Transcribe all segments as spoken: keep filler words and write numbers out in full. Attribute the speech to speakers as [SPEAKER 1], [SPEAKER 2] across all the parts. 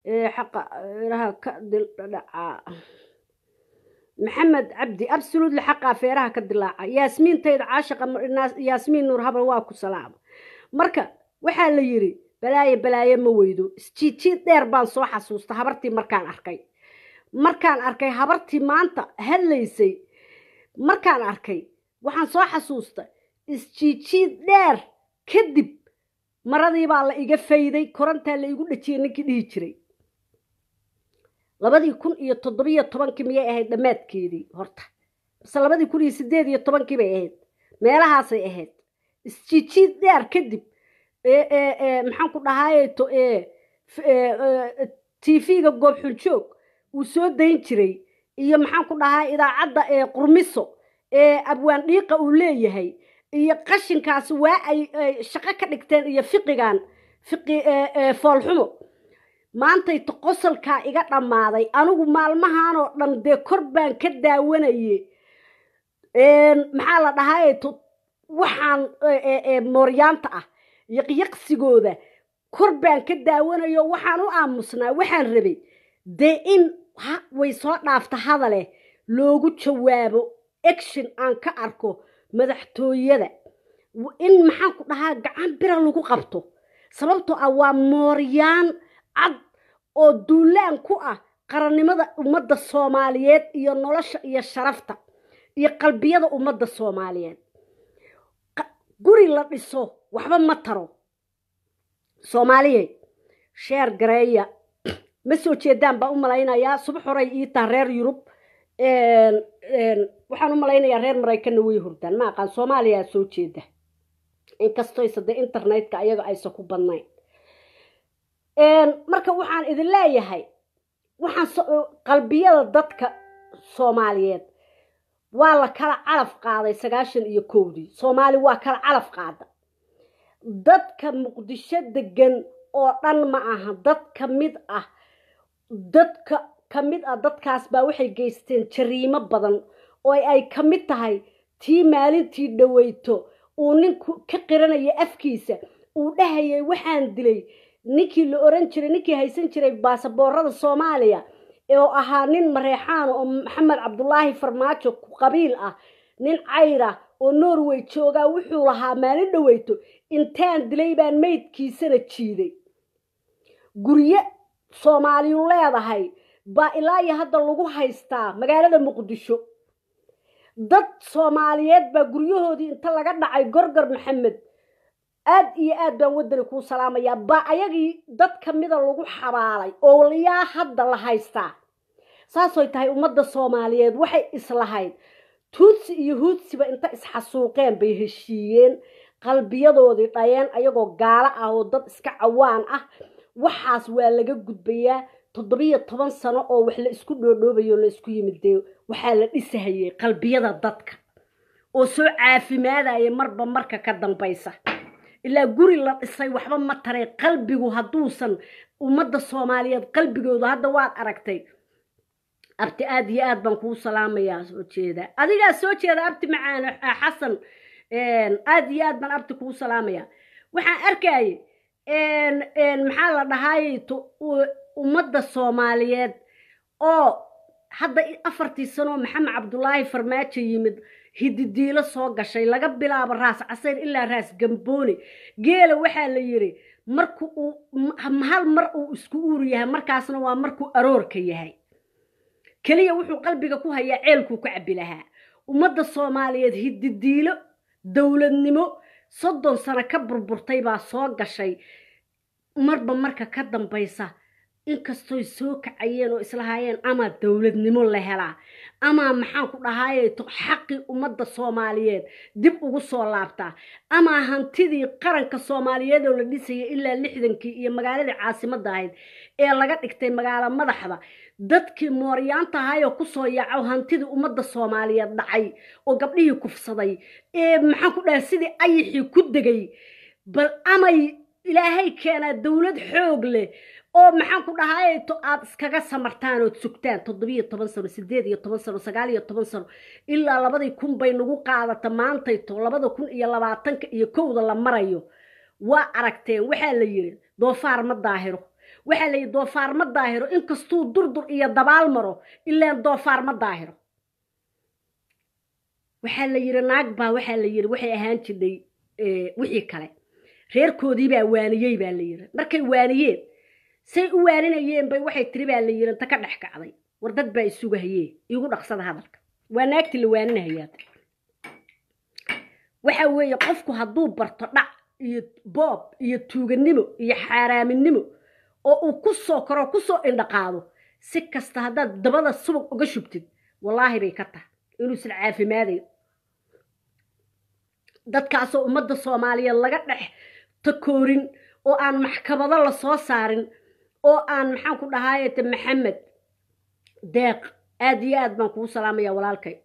[SPEAKER 1] إيه حق راها كدل محمد عبدي أبسلود لحقها فيرها كدلاعة ياسمين تيد عاشقة الناس ياسمين نور هبل واكو سلام مركا وحال يري بلاي بلاي مويدو استيتي دير بان سو حسوستا habartii markaan arkay markaan arkay habartii maanta haleysay markaan arkay waxaan soo xasuustay istiti dheer kadib maradii baa la iga fayday korantaa la igu dhajiyay ninkii dhihi jiray labadii kun iyo toddoba iyo toban miyay ahayd dhamaadkeedii horta bas labadii kun iyo sideed iyo toban bay ahayd meelahaasay ahayd istiti dheer kadib ee ee maxaan ku dhahaayay to ee TV-ga goob xunjoog uu soo dayn jiray iyo maxaan ku dhahaa idaacadda ee qurmiso ee abwaan dhiiqa uu leeyahay iyo qashinkaas waa ay shaqo ka dhigteen iyo fiqigan fiqi ee foolxumo maantay qosolka iga dhamaaday anigu maalmahan oo dhan de kor baan ka daawanayay een maxaa la dhahaayay to waxaan ee mooryaanta ah yaqyaqsigooda kor baan ka daawanayo waxaan u aamusnaa waxaan rabay de in way soo dhaafta hadale loogu jawaabo action aan ka arko madaxtooyada in maxaan ku dhahaa gacan bira lagu qabto sababtoo ah waa mooryaan cad oo duulaan ku ah qarannimada ummadda Soomaaliyeed iyo nolosha iyo sharafta iyo qalbiyada ummadda Soomaaliyeed guri la dhiso waxba ma taro Soomaaliyeed sheer gareeya ma soo jeedaan ba u malaynayaa subax horay ii taa reer Yurub een een waxaan u malaynayaa reer Mareykan way hurdaan ma aqaan Soomaaliya soo jeeda inkastoo isada internetka ayaga ay soo ku badnayn een marka waxaan idin leeyahay waxaan qalbiyada dadka Soomaaliyeed waa la kala calaf qaaday sagaashan iyo kowdii Soomaali waa kala calaf qaada dadka Muqdisho degan oo dhan ma aha dad kamid ah dadka kamid ah dadkaas baa waxay geysteen jariimo badan oo ay kamid tahay tii maalintii dhaweyto uu ninku ka qiranaya afkiisa uu dhahayay waxaan dilay ninkii la oran jiray ninkii haysan jiray baasaboorada Soomaaliya oo ahaa nin Mareexaan oo Maxamed Cabdullaahi Farmaajo ku qabiil ah nin cayra oo Norway jooga wuxuu lahaa maalin dhaweyto intaan dilay baan meydkiisana jiiday guriye Soomaaliyu leedahay ba ilaa iyo hadda lagu haystaa magaalada Muqdisho dad Soomaaliyeed ba guryahoodii inta laga dhacay Gorgor Maxamed aad iyo aad baan wadani ku salaamaya ba ayagii dad kamida lagu xabaalay oo liyaa hadda la haystaa saasoo tahay ummadda Soomaaliyeed waxay islahayd Tutsi iyo Hutsiba inta isxasuuqeen bay heshiiyeen qalbiyadoodii dhayeen ayagoo gaala ah oo dad iska cawaan ah waxaas waa laga gudbayaa toddoba iyo toban sano oo wax la isku dhoodhoobayo la isku yimidee waxa la dhisahayay qalbiyada dadka oo soo caafimaadaya marba marka ka dambaysa ilaa guri la dhisay waxba ma taray qalbigu haduusan ummadda Soomaaliyeed qalbigooda hadda waad aragtay abti aad iyo aad baan ku salaamayaa soo jeeda adiga soo jeeda abti macaan Xasan een aad iyo aad baan abti ku salaamayaa waxaan arkay een een maxaa la dhahay ummadda Soomaaliyeed oo hadda afartii sano Maxamed Cabdullaahi Farmaajo yimid hididiilo soo gashay laga bilaabo raas casayr ilaa raas gambooni geela waxa la yiri markuu hal mar uu isku uuriyahay markaasna waa markuu aroorka yahay kaliya wuxuu qalbiga ku hayaa ceelku ku cabilaha ummadda Soomaaliyeed hididiilo dawladnimo soddon sano ka burburtay baa soo gashay marba marka ka dambaysa inkastoo soo kacayeen oo islahaayeen ama dawladnimo la helaa ama maxaan ku dhahaayay to xaqi ummadda Soomaaliyeed dib ugu soo laabtaa ama hantidii qaranka Soomaaliyeed oo la dhisay ilaa lixdankii iyo magaalada caasimadda ahayd ee laga dhigtay magaalo madaxda dadkii mooryaanta ahaayoo ku soo yaaco hantidii ummadda Soomaaliyeed dhacay oo gabdhihii kufsaday ee maxaan ku dhahay sidii ayixii ku degay bal amay ilaahay keena dawlad xoog leh oo maxaan ku dhahaayay to aad iskaga samartaan oo sugtaan toddoba iyo toban sano sideed iyo toban sano sagaal iyo toban sano ilaa labadii kun bay nagu qaadata maantay to labada kun iyo labaatan iyo kowda la marayo waa aragteen waxa la yiri doofaar ma daahiro waxa la doofaar ma daahiro inkastuu durdur iyo dabaal maro ilaa doofaar ma daahiro waxa la yiri naag baa waxa la yiri waxay ahaan jiray ee wixii kale reerkoodii baa waaniyay baa la yiri markay waaniyeen say u waaninayeen bay waxay tiri baa la yiri ta ka dhax kacday war dad baa isugu hayee igu dhaqsada hadalka waa naagti la waaninayay waxa weeye qofku hadduu barto dhac iyo boob iyo tuuganimo iyo xaaraaminimo oo uu ku soo karo ku soo indhaqaado si kasta haddaad dabada subag uga shubtid wallaahi bay ka tahay inuu sil caafimaadey dadkaasoo ummadda Soomaaliyeed laga dhex takoorin oo aan maxkamado la soo saarin oo aan maxaan ku dhahaayay Maxamed deeq aad iyo aad baan kuu salaamaya walaalkay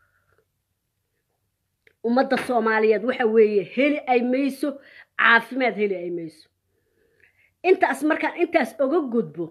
[SPEAKER 1] ummadda Soomaaliyeed waxa weeye heli ay mayso caafimaad heli ay mayso intaas markaan intaas uga gudbo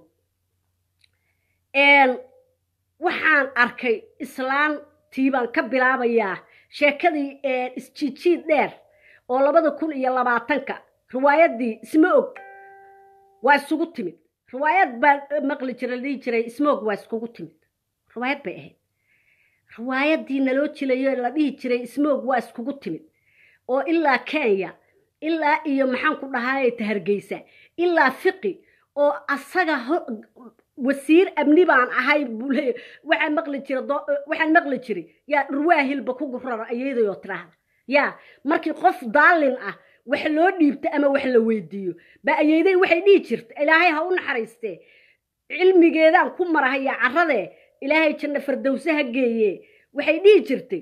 [SPEAKER 1] een waxaan arkay islaan tiibaan ka bilaabayaa sheekadii ee isjijiid dheer oo labada kun iyo labaatanka riwaayadii isma og waa isugu timid riwaayad baa maqli jiray jiray isma og waa isugu timid riwaayad bay ahayd riwaayadii naloo jilayo la dhihi jiray isma og waa isugu timid oo ilaa Kenya ilaa iyo maxaan ku dhahaayay Hargeysa ilaa Fiqi oo asaga wasiir amni baan ahay bulay waxaan maqli jiray waxaan maqli jiray yaa ruwaahilba ku gurara ayadoo tiraahda yaa markii qof daalin ah wax loo dhiibto ama wax la weydiiyo ba ayaday waxay dhigi jirtay ilaahay ha u naxariistee cilmigeedaan ku marahaya carrade ilaahay janna firdawsaha geeye waxay dhigi jirtay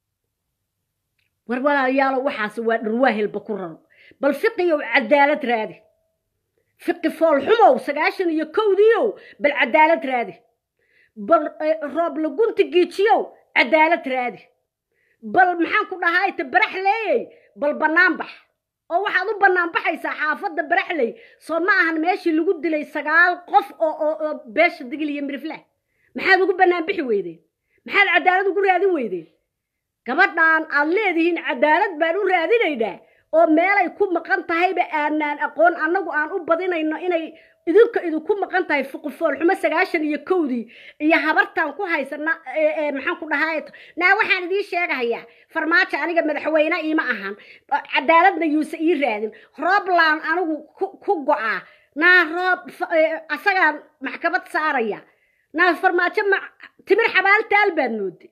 [SPEAKER 1] war walaalayaal waxaas waa ruwaahilba ku raro bal fiqiyo cadaalad raadi fiqi fool xumow sagaashan iyo kowdiyo bal cadaalad raadi bal roob la gunti giijiyo cadaalad raadi bal maxaan ku dhahay ta baraxleeyay bal banaan bax oo waxaad u banaan baxaysaa xaafadda baraxley soo ma ahan meeshii lagu dilay sagaal qof oo oo beesha digil iyo mirifle maxaad ugu banaan bixi weydeen maxaad cadaalad ugu raadin weydeen gabadhan aad leedihiin cadaalad baan u raadinaynaa oo meelay ku maqan tahay ba aanan aqoon anagu aan u badinayno inay idinka idinku maqan tahay fuqfool xumo sagaashan iyo kowdii iyo habartan ku haysana ee maxaan ku dhahay naa waxaan idin sheegayaa farmaajo aniga madaxweyne iima ahan cadaaladna yuusa ii raadin rooblaan anigu ku go'a naa roob asaga maxkamad saaraya naa farmaajo timir xabaal taal baan moodi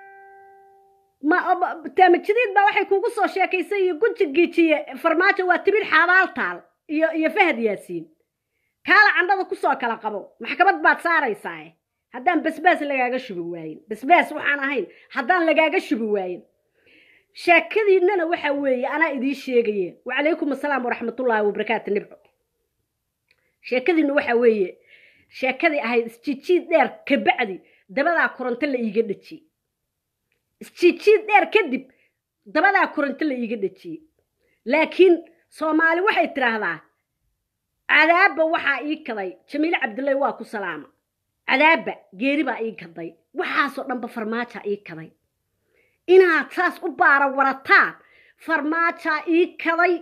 [SPEAKER 1] ما تامجديد با waxay kugu soo sheekaysay gunti giijiye farmaajo waa timir xabaal taal iyo iyo Fahad Yaasiin kala candada ku soo kala qabo maxkamad baad saaraysaa haddaan basbaas lagaaga shubi waayin basbaas waxaan ahayn haddaan lagaaga shubi waayin sheekadiinana waxa weeye ana idin sheegaye wa alaykum asalaam wa rahmatullaahi wa barakaatu nibco sheekadiina waxa weeye sheekadii ahayd isjijiid dheer ka bacdi dabada koronto la iiga dhaji isjijiid dheer kadib dabada koronto la iiga dhaji laakiin Soomaali waxay tiraahdaa cadaaba waxa ii kaday Jamiil Cabdullaahi waa ku salaama cadaaba geeri baa ii kaday waxaasoo dhanba farmaajo ii kaday inaad saas u baara warataan farmaajo ii kaday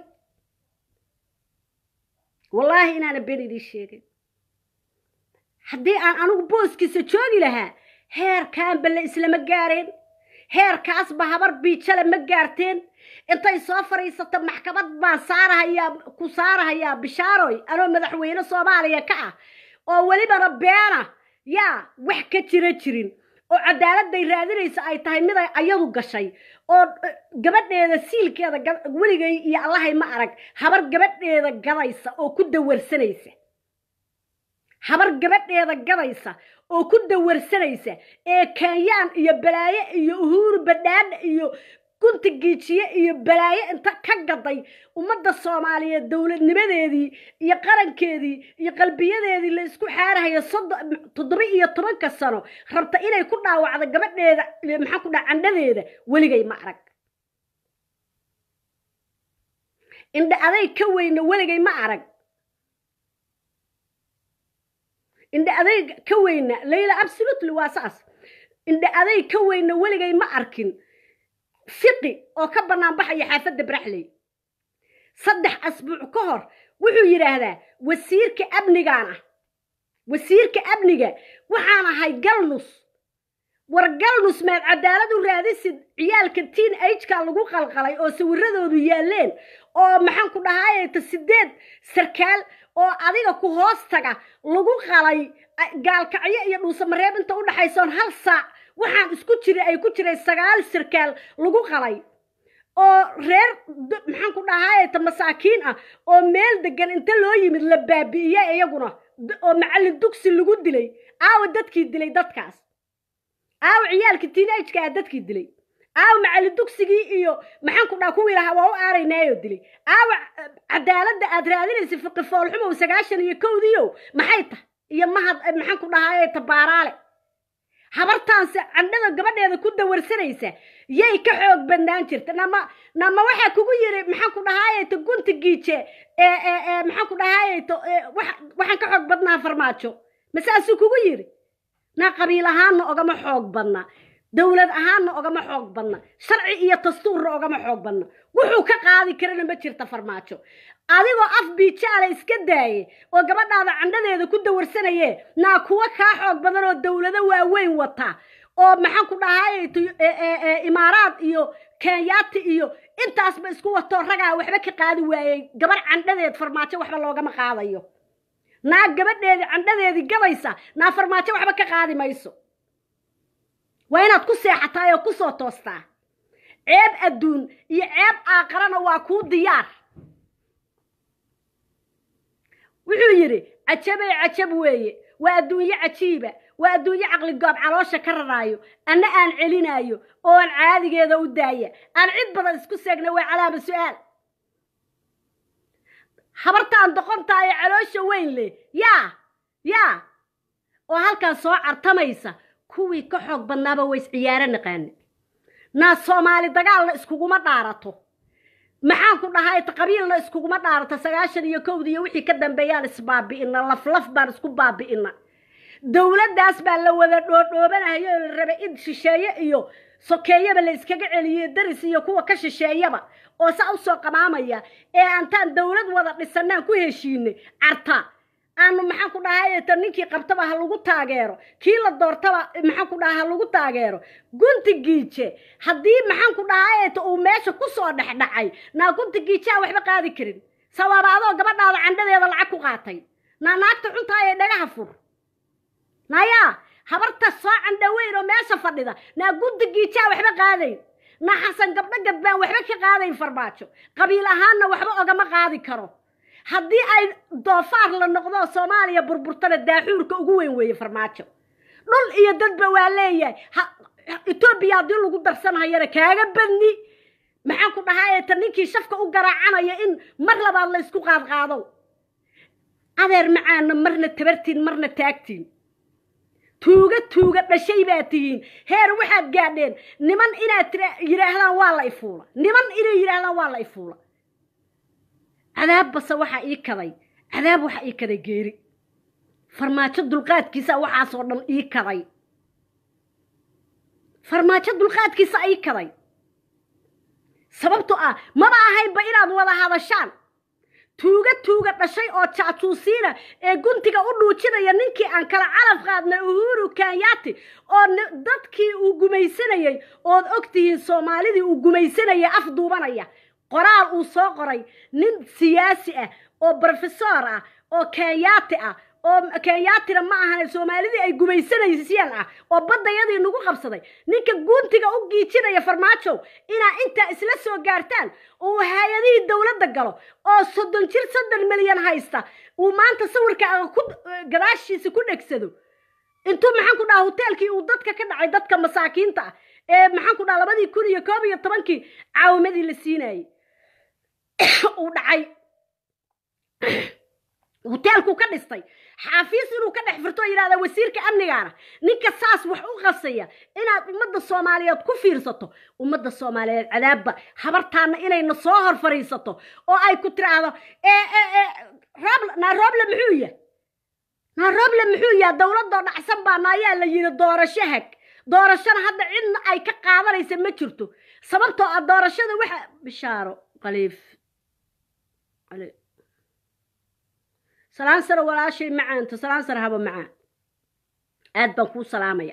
[SPEAKER 1] wallaahi inaana been idin sheegay haddii aan anigu booskiisa joogi lahaa heerkaan balle islama gaareen heerkaas ba habar biijale ma gaarteen intay soo fariisato maxkamad baan saarahaya ku saarahaya bishaaroy anoo madaxweyne Soomaaliya ka ah oo waliba rabbeena yaa wax ka jira jirin oo cadaaladday raadinaysa ay tahay mid ay ayadu gashay oo gabadheeda siilkeeda waligay iyo Allahay ma arag habar gabadheeda gadaysa oo ku dawarsanaysa habar gabadheeda gadaysa oo ku dawarsanaysa ee Kenyaan iyo balaaye iyo uhuru badhaan iyo kunti giijiye iyo balaaye inta ka gaday ummadda Soomaaliyeed dawladnimadeedii iyo qarankeedii iyo qalbiyadeedii la isku xaarahayo toddoba iyo toban ka sano rabta inay ku dhaawacdo gabadheeda maxaa ku dhacandhadeeda waligay ma arag inda aday ka weyna waligay ma arag inda aday ka weyna Leila absolutely waasas inda aday ka weyna waligay ma arkin fiqi oo ka banaan baxay xaafadda Baraxley saddex asbuuc ka hor wuxuu yiraahdaa wasiirka amnigaana wasiirka amniga waxaan ahay galnus war galnus maad cadaalad u raadisid ciyaalka teen age-ka lagu qalqalay oo sawiradoodu yaaleen oo maxaan ku dhahaayay ta sideed sarkaal oo adiga ku hoos taga lagu qalay gaalkacyo iyo dhuusamareeb inta u dhaxaysoon hal saac waxaan isku jiray ay ku jiray sagaal sarkaal lagu qalay oo reer maxaan ku dhahaayay ta masaakiin ah oo meel degan inta loo yimid la baabi'iyay iyaguna oo macallin dugsi lagu dilay aaw dadkii dilay dadkaas aaw ciyaalka teenage-ka dadkii dilay aaw macallin dugsigii iyo maxaan ku dhaha kuwii lahaa waa u aaraynaayo dilay aaw cadaaladda aad raadinaysa fiqi foolxumo sagaashan iyo kowdiyo maxay tahay iyo mahad maxaan ku dhahaayay tabaaraale habartaanse candhada gabadheeda ku dawarsanaysa yay ka xoog badnaan jirta nama nama waxa kugu yiri maxaan ku dhahaayay ta gunti giije ee ee maxaan ku dhahaayay to waxaan ka xoog badnaa farmaajo masaasu kugu yiri na qabiil ahaanna ogama xoog badna dawlad ahaanna ogama xoog badna sharci iyo dastuur ogama xoog badna wuxuu ka qaadi karana ma jirta farmaajo adigoo af biijaale iska daaye oo gabadhaada candhadeeda ku dawarsanaye naa kuwa kaa xoog badan oo dawlado waaweyn wata oo maxaan ku dhahaayay imaaraad iyo kenyaati iyo intaasba isku wato ragaa waxba ka qaadi waayay gabar candhadeed farmaajo waxba loogama qaadayo naa gabadheeda candhadeedii gabaysa naa farmaajo waxba ka qaadi mayso waa inaad ku seexataa oo ku soo toostaa ceeb adduun iyo ceeb aakhirana waa kuu diyaar wuxuu yiri cajabay cajab weeye waa adduunyo cajiiba waa adduunyo caqli goob caloosha ka raraayo anna aan celinaayo oo aan caadigeeda u daaya aan cid badan isku seegna waa calaama su'aal habartaan doqontaa ee caloosha weyn leh yaa yaa oo halkan soo cartamaysa kuwii ka xoog badnaaba way ciyaaro naqaan naa Soomaali dagaal la iskuguma dhaarato maxaan ku dhahay qabiil la iskuguma dhaarato sagaashan iyo kowda iyo wixii ka dambeeyaan isbaabi'ina laf laf baan isku baabi'ina dawladdaas baa la wada dhoodhoobanayo la rabay in shisheeye iyo sokeeyaba la iskaga celiyo daris iyo kuwa ka shisheeyaba oo saa u soo qamaamaya ee aantaan dawlad wada dhisanaan ku heshiinay carta aanu maxaan ku dhahay ta ninkii qabtaba ha lagu taageero kii la doortaba maxaan ku dhahay ha lagu taageero gunti giije haddii maxaan ku dhahay ta uu meesha ku soo dhexdhacay naa gunti giije waxba qaadi karin sawaabado gabadhaada candhadeeda lacag ku qaatay naa naagta cuntaa ee dhagaha fur naya habarta soo candhaweyn oo meesha fadhida naa gunti giije waxba qaaday naa xasan gabdha gadbaan waxba ka qaaday farmaajo qabiil ahaanna waxba ogama qaadi karo haddii ay doofaar la noqdo Soomaaliya burburtana daaxuurka ugu weyn weeye farmaajo dhul iyo dadba waa leeyahay Ethiopia hadii lagu darsanayana kaaga badni maxaan ku dhahaayay tan ninkii shafka u garaacanaya in mar labaad la isku qaad qaado adeer macaana marna tabartiin marna taagtiin tuuga tuuga dhashay baa tihiin heer waxaad gaadheen niman inaad yiraahdaan waa la ifuula niman inay yiraahdaan waa la ifuula عذاب بس وحا إيكاذي عذاب وحا إيكاذي جيري فرماجة دلقات كيسا وحا صورنا إيكاذي فرماجة دلقات كيسا إيكاذي سببتو آه ما بقى هاي بإيراد ولا هذا الشان توغا توغا بشي أو تشاتوسينا إيه قنتيغا أولو تشيدا ينينكي أن كلا عرف غادنا أهورو كاياتي أو دادكي وقميسينا يي أو أكتهين سومالي دي وقميسينا يي أفضوبانا يي qoraal uu soo qoray nin siyaasi ah oo professor ah oo Kenyaati ah oo Kenyaatira ma ahan Soomaalida ay gumaysanayeen ah oo badayadii nagu qabsaday ninka guuntiga u giijinaya farmaajo ina inta isla soo gaartaan oo hay'adihii dawladda galo oo soddon jir soddon milyan haysta uu maanta sawirka ku gadaashiisa ku dhagsado intuu maxaan ku dhahay hotelkii uu dadka ka dhacay dadka masaakiinta ah ee maxaan ku dhahay labadii kun iyo koob iyo tobankii caawimadii la siinayay ودعي hotelku ka dhistay xafiis inuu ka dhex furto yiraahdo wasiirka amnigaana ninka saas wax u qasaya inaad ummadda Soomaaliyeed ku fiirsato ummadda Soomaaliyeed cadaabba habartaana inay na soo hor fariisato oo ay ku tiraahdo ee ee roob na roob la muxuuya na roob la muxuuya dawladda dhacsan baa naayaa la yiri doorashahag doorashada hadda cid ay ka qaadanaysa ma jirto sababtoo ah doorashada waxa bishaaro qaliif علي سلام سر ولا شيء معاه أنت سلام سر هبا معاه أد بنكو سلامية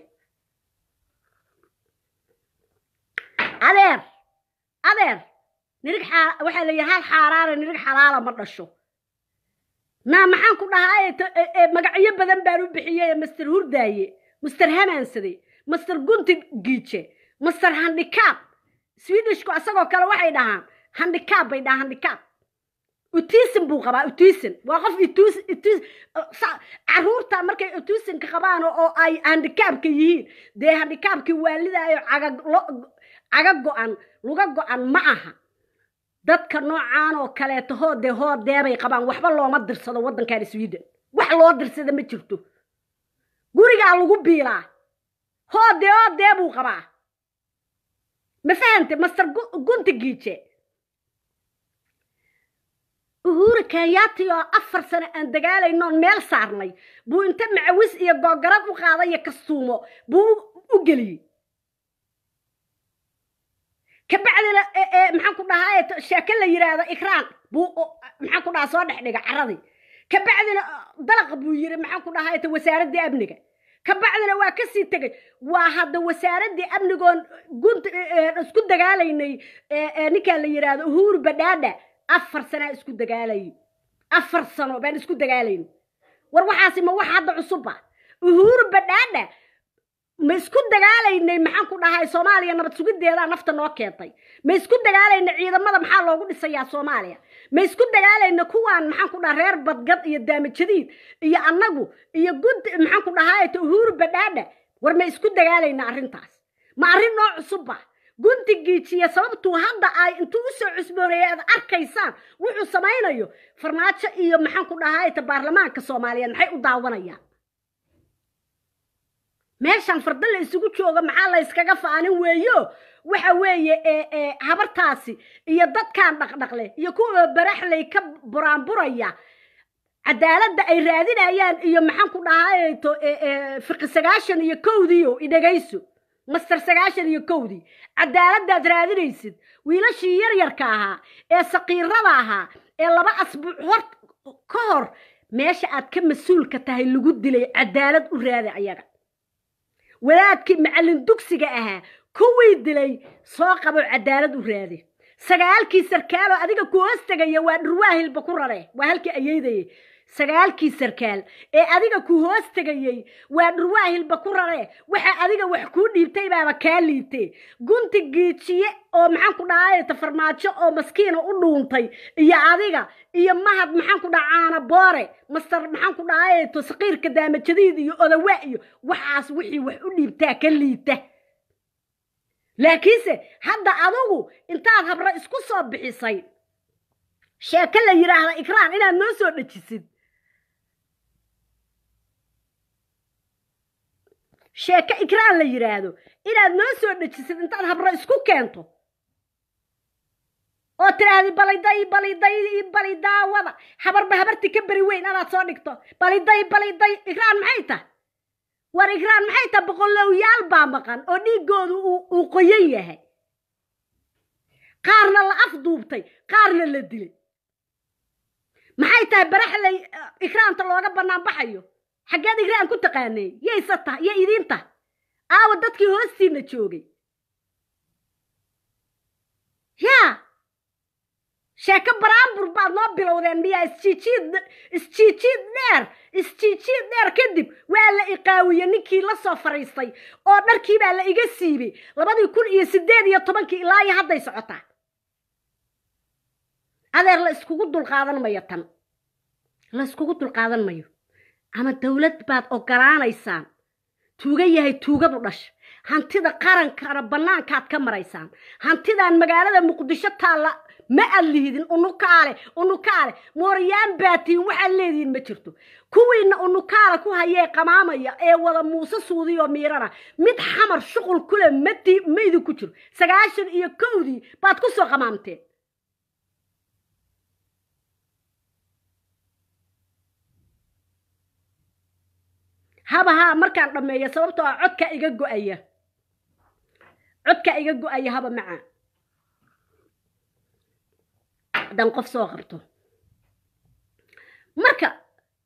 [SPEAKER 1] أدير أدير نريك حار واحد اللي هال حرارة نريك حرارة مرة شو نعم محن كنا هاي مقعية بدن بارو بحية مستر هرداي مستر همان سدي مستر قنت جيتشي مستر هانديكاب سويدش كو أساقو كلا واحد دهان هانديكاب بيدا هانديكاب أوتيسم بو قبا أوتيسم وقف أوتيس أوتيس عرورتا مركي أوتيسم كقبان أو أي هانديكاب كيين ده هانديكاب كي والدا عجق عجق قان لقى قان معها dadka noocaan oo kale taho de hoo deebay qabaan waxba looma dirsado wadanka Sweden wax loo dirsada ma jirto guriga lagu biilaa hoo de oo deebu qabaa ma fahante master gunti giiche uhur kayaati oo afar sano aan dagaalayno meel saarnay buu inta macawis iyo googarad u qaaday kastuumo buu u geliyay كبعدنا محن كنا هاي شكل يرادا إكران بو محن كنا صار نحن عرضي كبعدنا ضلق بو يري محن كنا هاي توسارة دي أبنك كبعدنا واكسي تجي واحد وسارة دي أبنكون قلت اسكت دجالي إني نكال يرادا هور بدانا أفر سنة اسكت دجالي أفر سنة بين اسكت دجالين وروحاسي ما واحد عصبة هور بدانا ما اسكو دغالاynay maxaan ku dhahay Soomaaliya nabad sugideeda nafta noo keentay ma isku dagaalaynay ciidamada maxaa loogu dhisayaa Soomaaliya ma isku dagaalaynay kuwaan maxaan ku dhahay reer badgad iyo daamijadiid iyo annagu iyo gud maxaan ku dhahay Uhuru Badada war ma isku dagaalaynay arintaas ma arin noo cusub ah guntigiijiya sababtu hadda ay intuu u soo cusbooneeyay arkaysaan wuxuu samaynayo farmaajo iyo maxaan ku dhahay baarlamaanka Soomaaliya maxay u daawanayaan meeshan fardal isugu jooga maxaa la iskaga faanin weeyo waxa weeye ee ee habartaasi iyo dadkan dhaqdhaqle iyo kuwa baraxley ka buraanburaya cadaaladda ay raadinayaan iyo maxaan ku dhahay to ee fiqi sagaashan iyo kowdiyo idagayso master sagaashan iyo kowdi cadaaladda aad raadinaysid wiilashii yar yarka ahaa ee saqiirada ahaa ee laba asbuuc hor ka hor meesha aad ka mas'uulka tahay lagu dilay cadaalad u raadi ayaga walaadkii macallin dugsiga ahaa kuwii dilay soo qabo cadaalad u raadi sagaalkii sarkaal oo adiga ku hoostagaya waa dhurwaahil ba ku rare waa halkii ayeeday sagaalkii sarkaal ee adiga ku hoostagayay waa dhurwaahil ba ku rare waxa adiga wax ku dhiibtay baaba ka liitay gunti giijiye oo maxaan ku dhahay tafarmaajo oo maskiina u dhuuntay iyo adiga iyo mahad maxaan ku dhacaana boore master maxaan ku dhahay to saqiirka daamajadiid iyo odawa iyo waxaas wixii wax u dhiibtaa ka liita laakiinse hadda adigu intaad habra isku soo bixisay sheeka la yiraahdo ikraan inaad noo soo dhajisid sheeka ikraan la yiraahdo inaad noo soo dhajisid intaad habra isku keento oo tiraahdi baliday baliday balidaawada habarba habarti ka bari weyn inaad soo dhigto baliday baliday ikraan maxay tahay war ikraan maxay tahay boqolowyaal baa maqan oo dhiigoodu uu qoyan yahay qaarna la afduubtay qaarna la dilay maxay tahay baraxley ikraanta looga banaan baxayo xageed ikraan ku taqaanay yeysata ya idinta aaw dadkii hoostiina joogay ya sheeka baraambur baad noo bilowdeen miya isjiijid isjiijid dheer isjiijid dheer kadib waa la iqaawiye ninkii la soo fariistay oo dharkii baa la iga siibay labadii kun iyo sideed iyo tobankii ilaa iyo hadday socotaa adeer la iskugu dulqaadan mayo tan la iskugu dulqaadan mayo ama dawlad baad ogolaanaysaan tuuga yahay tuugadu dhash hantida qarankana banaankaad ka maraysaan hantidan magaalada muqdisho taala ma alihidin unukaale unukaale mooriyaan baatiin waxa leediin ma jirto kuwiina unukaale ku hayee qamaamaya ee wada muuse suudiyo miirana mid xamar shuqul kule mati meedu ku jiro sagaashan iyo kowdi baad ku soo qamaamteen haba ha markaan dhameeyo sababtoo ah codka iga go'aya codka iga go'aya haba macaa dan qof soo qabto marka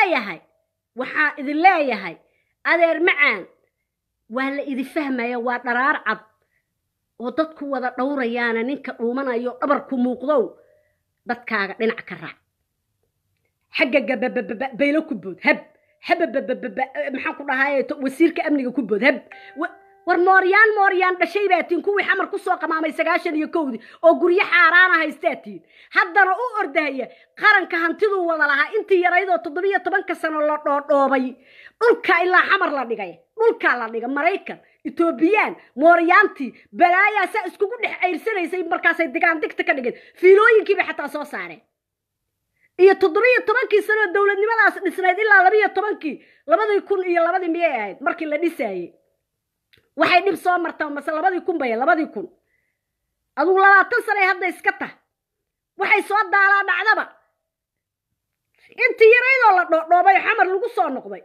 [SPEAKER 1] leeyahay waxaa idin leeyahay adeer macaan waa la idin fahmaya waa dharaar cad oo dadku wada dhowrayaana ninka dhuumanayo dhabarku muuqdow dadkaaga dhinac ka raac xagga gabababa baylo ku bood hab habababa maxaan ku dhahaayay wasiirka amniga ku bood hab war mooryaan mooryaan dhashay baatiin kuwii xamar ku soo qamaamay sagaashan iyo kowdi oo guryo xaaraana haystaatiin haddana u ordahaya qaranka hantiduu wada lahaa intii yaraydoo toddobiyo tobanka sano la dhoodhoobay dhulka ilaa xamar la dhigay dhulkaa la dhiga maraykan etoobiyaan mooryaantii balaayaasaa iskugu dhex ceyrsanaysay markaasay digaan digta ka dhigeen fiilooyinkiibay xataa soo saareen iyo toddobiyo tobankii sano dowladnimadaas dhisnayd ilaa labiyo tobankii labadii kun iyo labadii miyay ahayd markii la dhisaayey waxay dhib soo martaa mase labadii kun bay labadii kun adigu labaatan sano hadda iska tah waxay soo daalaa dhacdaba intii yaraydoo la dhoodhoobay xamar lagu soo noqday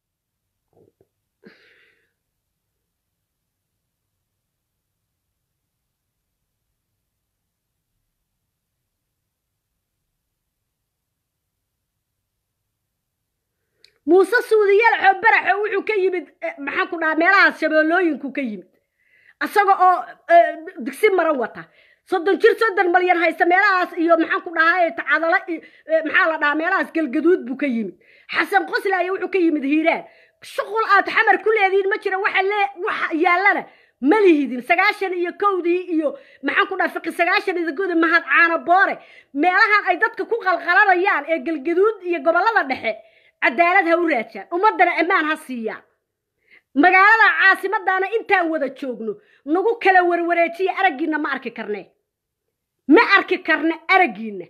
[SPEAKER 1] موسى سودية الحبرة حوحو كيمد محاكو دا ميلاها شبالوينكو كيمد أساقو أو دكسين مروطة صدن جير صدن مليان هاي سميلاها إيو محاكو دا هاي تعادلا محالا دا ميلاها كالقدود بو كيمد حسن قسلا يوحو كيمد هيران شغل آت حمر كل هذين مجرى وحا وحا يالنا مليهدين سقاشن إيو كودي إيو محاكو دا فقي سقاشن إذا قود مهاد عانا بوري ميلاها أي دادك كو غلغلانا يان إيو قلقدود إيو قبالا دحي عدالتها وراتشان ومدنا امان هاسيا مغالada caasimadana inta wada joogno nagu kala warwareejiye aragiina ma arki karnay ma arki karna aragiina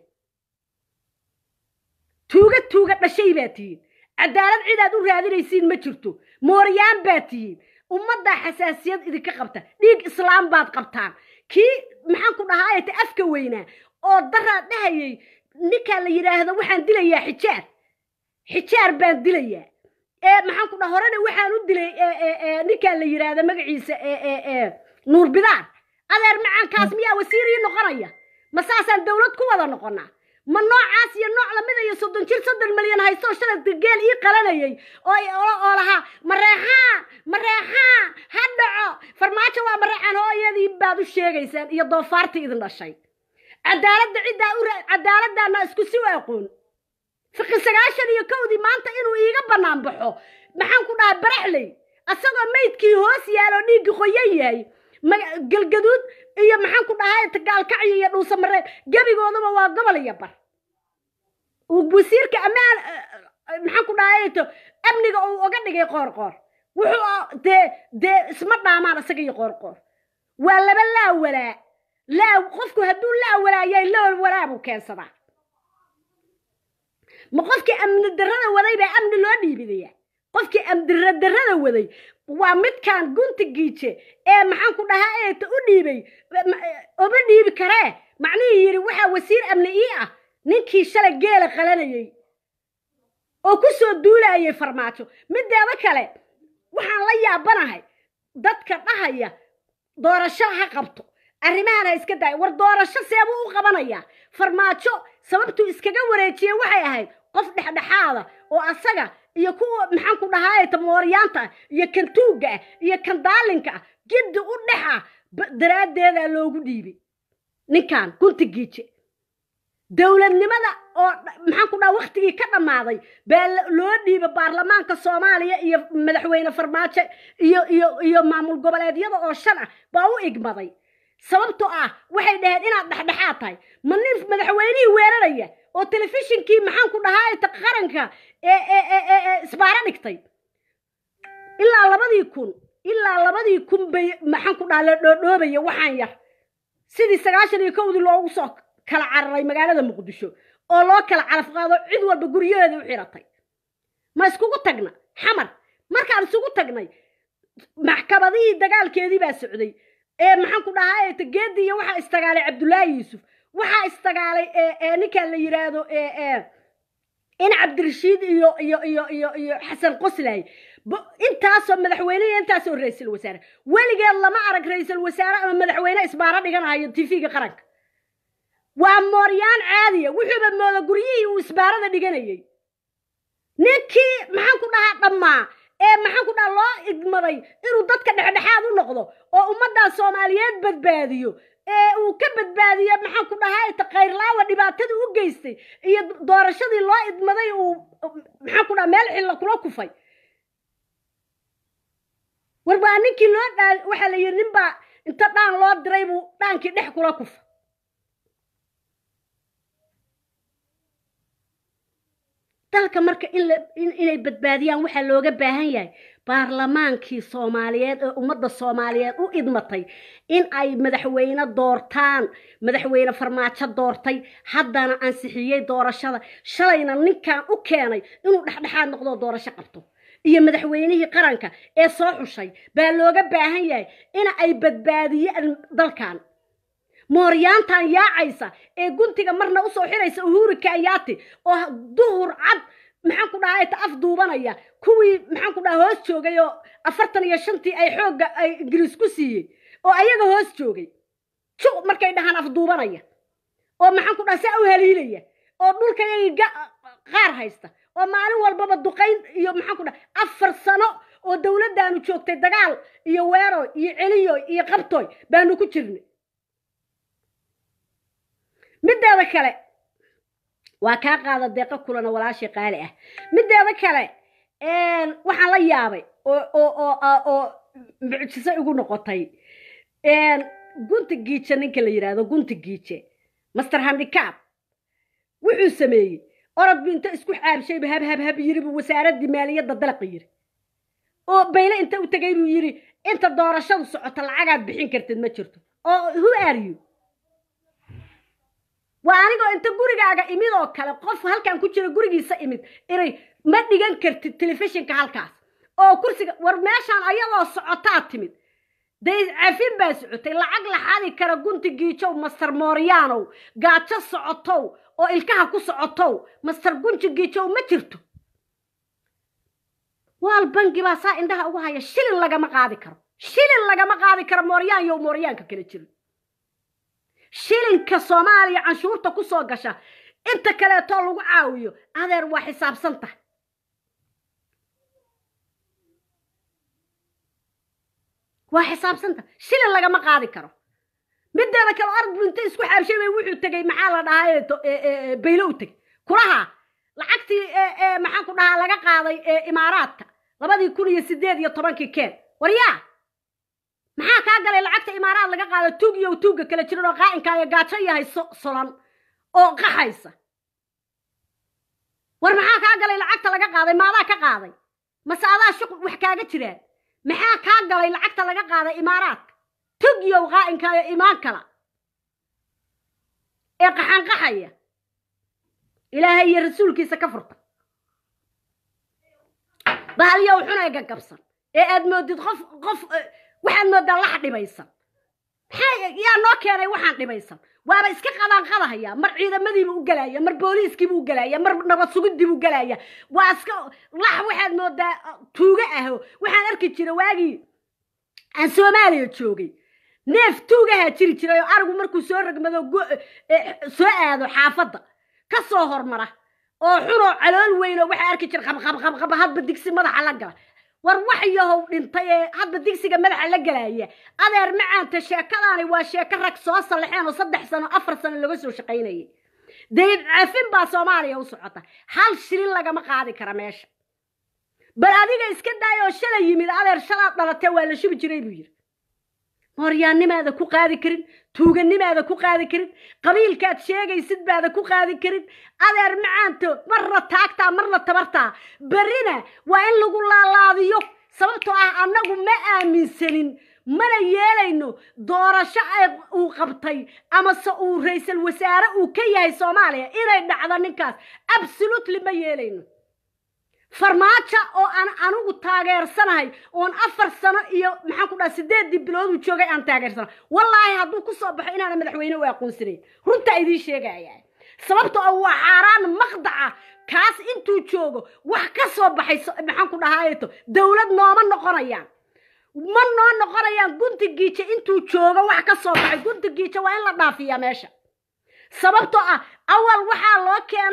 [SPEAKER 1] tuuga tuuga dhashay baatiin cadaalad cid aad u raadinaysiin ma jirto mooryaan baatiin umada xasaasiyad idinka qabta dhiig islaam baad qabtaan ki maxaan ku dhahaayay afka weyna oo dara dhahayay ninka la yiraahdo waxaan dilayaa xijaar حجار بان دليا إيه محن كنا هرنا وحنا ندلي إيه إيه إيه نكال اللي يرادا مقعيس إيه إيه إيه نور بدار أنا معان كاسمية وسيري نقرية مساسا الدولة كوضا نقرنا من نوع عاسي النوع لماذا يصدن كل صدر مليون هاي سوشل تقال إيه قلنا يي أي أولها مريحان مريحان هدعو فرماتشوا مريحان هو يدي بعض الشيء يسان يضافرتي إذن الشيء عدالة عدة عدالة ده الناس كسوا يقول فقي سقاشن iyo kowdi maanta inuu iiga banaan baxo maxaan ku dhahay baraxley asagoo meydkii hoos yaalo dhiig qoyan yahay galgaduud iyo maxaan ku dhahay tagaal kacay iyo dhuusa mareen gabigoodaba waa gobol iyo bar uu wasiirka amaan maxaan ku dhahay to amniga uu uga dhigay qoor qoor wuxuu de de isma dhaamaan asaga iyo qoor qoor waa laba laa walaa laa qofku haduu laa walaayay loo walaabu keensadaa ما قفك أمن الدرة وذي بأمن لوني بديه قفك أمن الدرة وذي ومت كان قنت جيتة إيه محن كنا هاي تقولي بي أبني بكراه معني يروح وسير أمن إيه نكى شلك جيل خلاني أو كسر دولة يفرماتو من ده ذكره وحن ليا بناهي ضد كناهيا دور الشاه قبطه الرمانة إسكتاي وردور الشاه سيبوه قبنايا فرماتو sababtu iskaga wareejiye waxay ahayd qof dhexdhexaada oo asaga iyo kuwa maxaan ku dhahaay tamooriyanta iyo kan tuuga iyo kan daalinka gid u dhaxa daraadeeda loogu dhiibay ninkan kunti giije dawladnimada oo maxaan ku dhahay waqtigii ka dhamaaday baa loo dhiibay baarlamaanka Soomaaliya iyo madaxweyne farmaajo iyo iyo iyo maamul goboleedyada oo shan ah baa u igmaday sababtoo ah waxay dhahayd inaad dhaxdhaxaad tahay manin madaxweynihii weeraraya oo telefishinkii maxaan ku dhahaay ta qaranka ee ee ee isbaara dhigtay ilaa labadii kun ilaa labadii kun bay maxaan ku dhahay dhoodhoobaya waxaan yar sidii sagaashan iyo kowdii loogu soo kala cararay magaalada Muqdisho oo loo kala calaf qaado cid walba guriyadeeda u xiratay ma iskugu tagna xamar markaan isugu tagnay maxkamadii dagaalkeedii baa socday ee maxaan ku dhahay tageedii waxa istagaalay Cabdullaahi Yuusuf waxa istagaalay ee ee ninka la yiraahdo ee ee in Cabdirashiid iyo iyo iyo iyo iyo Xasan Qoslay intaas madaxweynaha intaas oo ra'iisul wasaare waligeed lama arag ra'iisul wasaare ama madaxweyne isbaara dhiganayo T V-ga qaranka waa mooryaan caadi ah wuxuu ba moodo guriyihii uu isbaarada dhiganayay ninkii maxaan ku dhahaa dhammaa ee maxaan ku dhahaa loo idmaday inuu dadka dhexdhexaad u noqdo oo ummadda Soomaaliyeed badbaadiyo ee uu ka badbaadiyo maxaan ku dhahaa ta qayrlaawa dhibaatada u geystay iyo doorashadii loo idmaday uu maxaan ku dhahaa meel xil kula kufay warba ninkii loo dhaal waxa la yiri ninba inta dhaan loo diray buu dhaankii dhex kula kufay dalka marka in inay badbaadiyaan waxa looga baahan yahay baarlamaankii Soomaaliyeed ee ummadda Soomaaliyeed u idmatay in ay madaxweyne doortaan madaxweyne farmaajo doortay haddana ansixiyay doorashada shalayna ninkan u keenay inuu dhexdhexaad noqdo doorasho qabto iyo madaxweynihii qaranka ee soo xushay baa looga baahan yahay in ay badbaadiyaan dalkan mooryaantan yaacaysa ee guntiga marna u soo xiraysa Uhuru Kenyatta oo duhur cad maxaan ku dhahay ta afduubanaya kuwii maxaan ku dhahay hoos joogay oo afartan iyo shantii ay xoog ay Ingiriis ku siiyay oo ayaga hoos joogay ju markay dhahan afduubanaya oo maxaan ku dhahay saa u haliilaya oo dhulka iyaga qaar haysta oo maalin walba duqayn iyo maxaan ku dhahay afar sano oo dawladdaanu joogtay dagaal iyo weero iyo celiyo iyo qabtoy baanu ku jirnay mideeda kale waa ka qaada deeqa kulana walaashay qaali ah mideeda kale een waxaan la yaabay oo oo oo oo mucjiso ugu noqotay een gunti giice ninka la yiraahdo gunti giice master handicap wuxuu sameeyay orod binta isku xaabshay hab hab hab yiri wasaaradda maaliyadda dalqa yiri oo bayla inta u tagay buu yiri inta doorashadu socoto lacagaad bixin kartid ma jirto oo who are you waanigo inta gurigaaga imid oo kale qof halkan ku jira gurigiisa imid inay ma dhigan kartid telefishinka halkaas oo kursiga war meeshan ayadoo socotaa timid day afin baa socotay lacag la xadi kara gunti giijo master Moriano gaajo socoto oo ilkaha ku socoto master gunti giijo ma jirto wal bangi baa saa indaha ugu haya shilin laga ma qaadi karo shilin laga ma qaadi karo Moriano iyo Morianka kala jiro shilinka Soomaaliya canshuurta ku soo gasha inta kale too lagu caawiyo adeer waa xisaabsanta waa xisaabsanta shilin laga ma qaadi karo mideeda kale ardu inta isku xaabshay way wuxuu tagay maxaa la dhahay baylo u tagay kulaha lacagtii ee maxaan ku dhahaa laga qaaday ee imaaraadka labadii kun iyo sideed iyo tobankii keen waryaa maxaa ka galay lacagta imaaraad laga qaado tuug iyo tuuga kala jiro qaa'inka ay gaajo yahay solan oo qaxaysa war maxaa ka galay lacagta laga qaaday maada ka qaaday masaadaa shuqul wax kaaga jiraan maxaa ka galay lacagta laga qaaday imaaraad tuug iyo qaa'inka ay imaan kala ee qaxan qaxaya ilaahay iyo rasuulkiisa ka furta bahaliyo wuxuna iga gabsan ee aad moodid qof qof waxaan moodaa la dhibaysan maxay yaa noo keenay waxaan dhibaysan waaba iska qadaan qadahaya mar ciidamadiiba u galaya mar booliiskiiba u galaya mar nabad sugiddiiba u galaya waa iska lax waxaad moodaa tuuga ah waxaan arki jiray waagii aan Soomaaliya joogay neef tuugaha jiri jiray oo arigu markuu soo ragmado soo aado xaafadda ka soo hormara oo xuno calool weyn oo waxa arki jiray qab qab qab qab hadba digsi madaxa la gala war wax yahow dhintay hadba digsiga madaxa la galaya adeer macaanta sheekadaani waa sheeko rag soo salaxeen oo saddex sano afar sano laga soo shaqeynayay deed afin baa Soomaaliya u socota hal shilin laga ma qaadi kara meesha bal adiga iska daayo shalay yimid adeer shalad dhalatay waa la shubi jiray buu yiri Moriyaanimaada ku qaadi karin tuuganimaada ku qaadi karin qabiilkaad sheegaysid baada ku qaadi karin adeer macaanto marna taagta marna tabarta barina waa in lagu laalaadiyo sababtoo ah anagu ma aaminsanin mana yeelayno doorasho ay uu qabtay ama se uu ra'iisul wasaare uu ka yahay Soomaaliya inay dhacdo ninkaas absolutely ma yeelayno farmaajo oo aan anugu taageersanahay oo afar sano iyo maxaan ku dhahay sideed bilood uu joogay aan taageersanahay wallahi hadduu ku soo baxo inaan madaxweyne u aqoonsanay runta idin sheegaya sababtoo ah waa xaraan maqdaca kaas intuu joogo wax ka soo baxay maxaan ku dhahayeeto dawlad nooma noqonayaan ma noo noqonayaan gunti giice intuu joogo wax ka soo baxay gunti giice waa in la dhaafiyaa meesha sababtoo ah awal waxaa loo keenay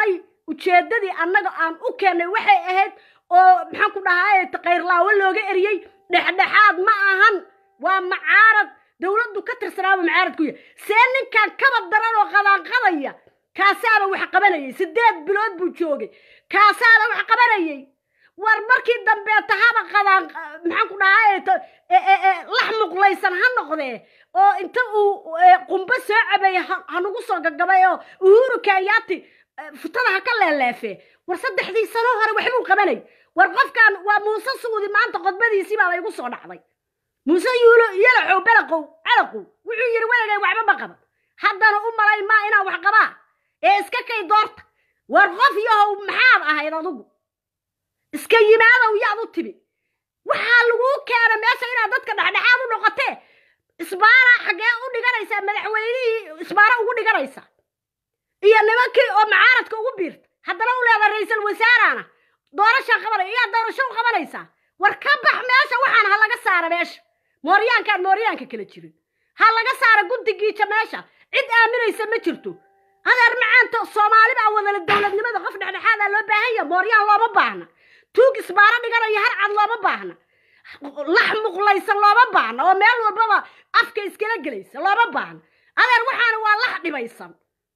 [SPEAKER 1] ujeedadii annaga aan u keenay waxay ahayd oo maxaan ku dhahay taqayr laawo looga eriyay dhexdhexaad ma ahan waa macaarad dawladdu ka tirsanaaba macaarad ku yahay see ninkan kaba daran oo qadaan qadaya kaasaaba wax qabanayay sideed bilood buu joogay kaasaaba wax qabanayay war markii dambe tahaba qadaan maxaan ku dhahay lax muqlaysan ha noqdee oo inta uu qumba soo cabay hanugu soo gagabay oo Uhuru Kenyatta futada ha ka leeleefee war saddexdii sano hore waxbuu qabanay war qofkan waa Muuse Suudi maanta qodbadiisii baa igu soo dhacday Muuse yuulo yalaxo balaqow calaqow wuxuu yiri walagay waxba ma qaban haddana u malay ma inaa wax qabaa ee iska kay doorta war qof yahow maxaad ahayd adigu iska yimaado yaad u tibi waxa lagu keenay meesha inaad dadka dhaxdhaxaad u noqotee isbaara xagee u dhiganaysa madaxweynihii isbaara ugu dhiganaysa iyo nimankii oo macaaradka ugu biirta haddana u leedahay ra'iisul wasaarana doorasho qabanay iyo doorasho qabanaysa war ka bax meesha waxaan ha laga saaro meesha mooryaanka mooryaanka kala jirin ha laga saaro guntigiisa meesha cid aaminaysa ma jirto adeer macaanta Soomaali baa wada dawladnimada qof dhexdhexaad ah loo baahan yahay mooryaan looma baahna tuug isbaara dhiganayo har cad looma baahna lax muqlaysan looma baahna oo meel walba afka iskala galaysa looma baahna adeer waxaan waa lax dhibaysan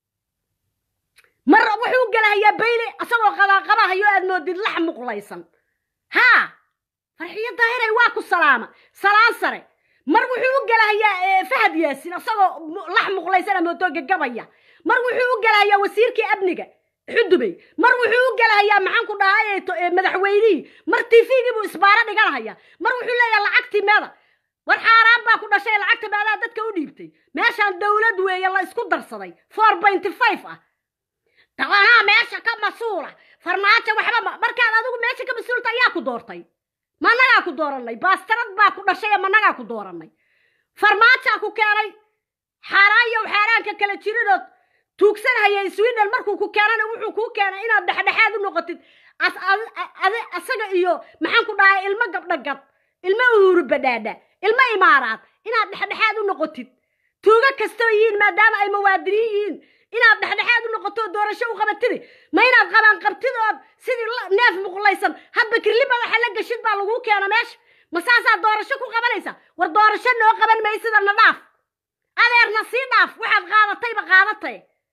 [SPEAKER 1] mar wuxuu galayaa bayle asagoo qadaan qabahayo aad moodid lax muqlaysan ha farxiyo daahir waa ku salaama salaan sare mar wuxuu galayaa Fahad Yaasin asagoo lax muqlaysan moodo gagabaya mar wuxuu galayaa wasiirkii abniga xudubay mar wuxuu galayaa maxaan ku dhahay madaxweynihii mar T V-gii buu isbaara dhiganaya mar wuxuu leeyahay lacagtii meeda war xaaraan baa ku dhashay lacagta meeda dadka u dhiibtay meeshaan dawlad weeye la isku darsaday four point five ah tawana meesha ka masuula farmaajo waxba markaad adigu meesha ka masuulta ayaa ku doortay managa ku dooranay baastarad baa ku dhashay managa ku dooranay farmaajo ku keenay xaraayo xaraanka kala jiridod tuugsan hayay Sweden markuu ku keenana wuxuu ku keenay inaad dhaxdhaxaad u noqotid as asaga iyo maxaan ku dhahay ilma gabdhagad ilma Uhuru Badada ilma Imaaraad inaad dhaxdhaxaad u noqotid tuuga kasto yiin maadaama ay muwaadiniin inaad dhaxdhaxaad u noqoto doorasho u qabatid ma inaad qaban qabtid oo sidii neef muqlaysan hadba kirli madaxa la gashid baa lagu keenay meesha masaasa doorasho ku qabanaysa war doorasho noo qaban maysida nadaaf adeer nasiidaaf waxaad qaadatay ba qaadatay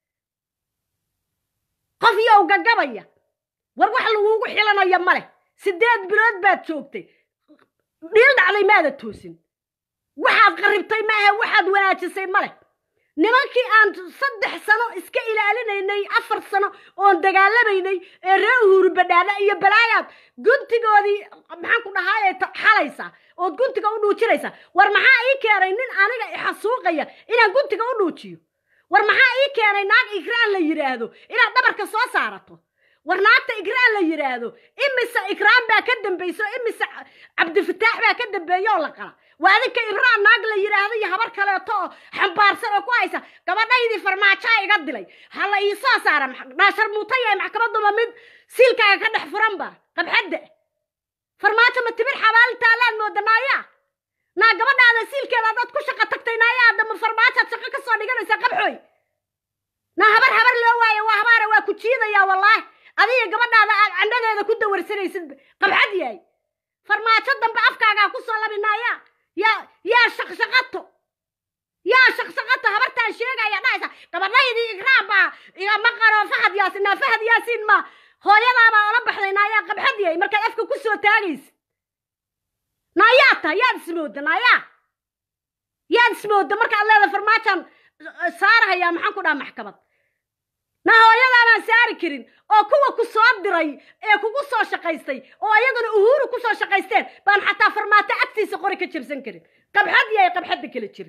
[SPEAKER 1] qof yow gagabaya war wax lagu xilanayo male sideed bilood baad joogtay dhil dhacday maada toosin waxaad qaribtay maaha waxaad wanaajisay male nimankii aan saddex sano iska ilaalinaynay afar sano oo dagaalabaynay ee reer Uhuru Badada iyo balaayaad guntigoodii maxaan ku dhahay xalaysa oo guntiga u dhuujiraysa war maxaa ii keenay nin aniga i xasuuqaya inaan guntiga u dhuujiyo war maxaa ii keenay naag ikraan la yiraahdo inaad dhabarka soo saarato war naagta ikraan la yiraahdo imisa ikraan baa ka dambayso imisa Cabdi Fataax baa ka dambeeyo la qala waadinka ikraan naag la yiraahdo iyo habar kale oo xambaarsan oo ku haysa gabadhaydii farmaajo iga dilay hala ii soo saara naashar muutay ay maxkamaddu ma mid silkaaga ka dhex furan ba qabxadda farmaajo ma tibir xabaal taalaan moodanaaya na gabadhaada silkeeda dad ku shaqo tagtay naaya dama farmaajo shaqo ka soo dhiganaysa qabxoy na habar habar loo waayo waa habar waa ku jiidaya wallahi adiga gabadhaada aad candhadeeda ku dawarsanaysid qabxad yahay farmaajo dambe afkaaga ku soo labinaaya ya ya shaqshaqato ya shaqshaqato habartaan sheegaya dhaysa gabadhaydii ikraaba iga maqaro Fahad Yaasin Fahad Yaasin ma hooyadaaba ola baxdaynaaya qabxad yahay marka afka ku soo taagays naayata yaad ismooda naaya yaad ismooda marka aad leedahay farmaajan saaraya maxaan ku dhahay maxkamad na hooyadaaba saari karin oo kuwa ku soo diray ee kugu soo shaqaystay oo ayaguna Uhuru ku soo shaqaysteen baan xataa farmaato agtiisa qori ka jabsan karin qabxad yahay qabxad kale jirin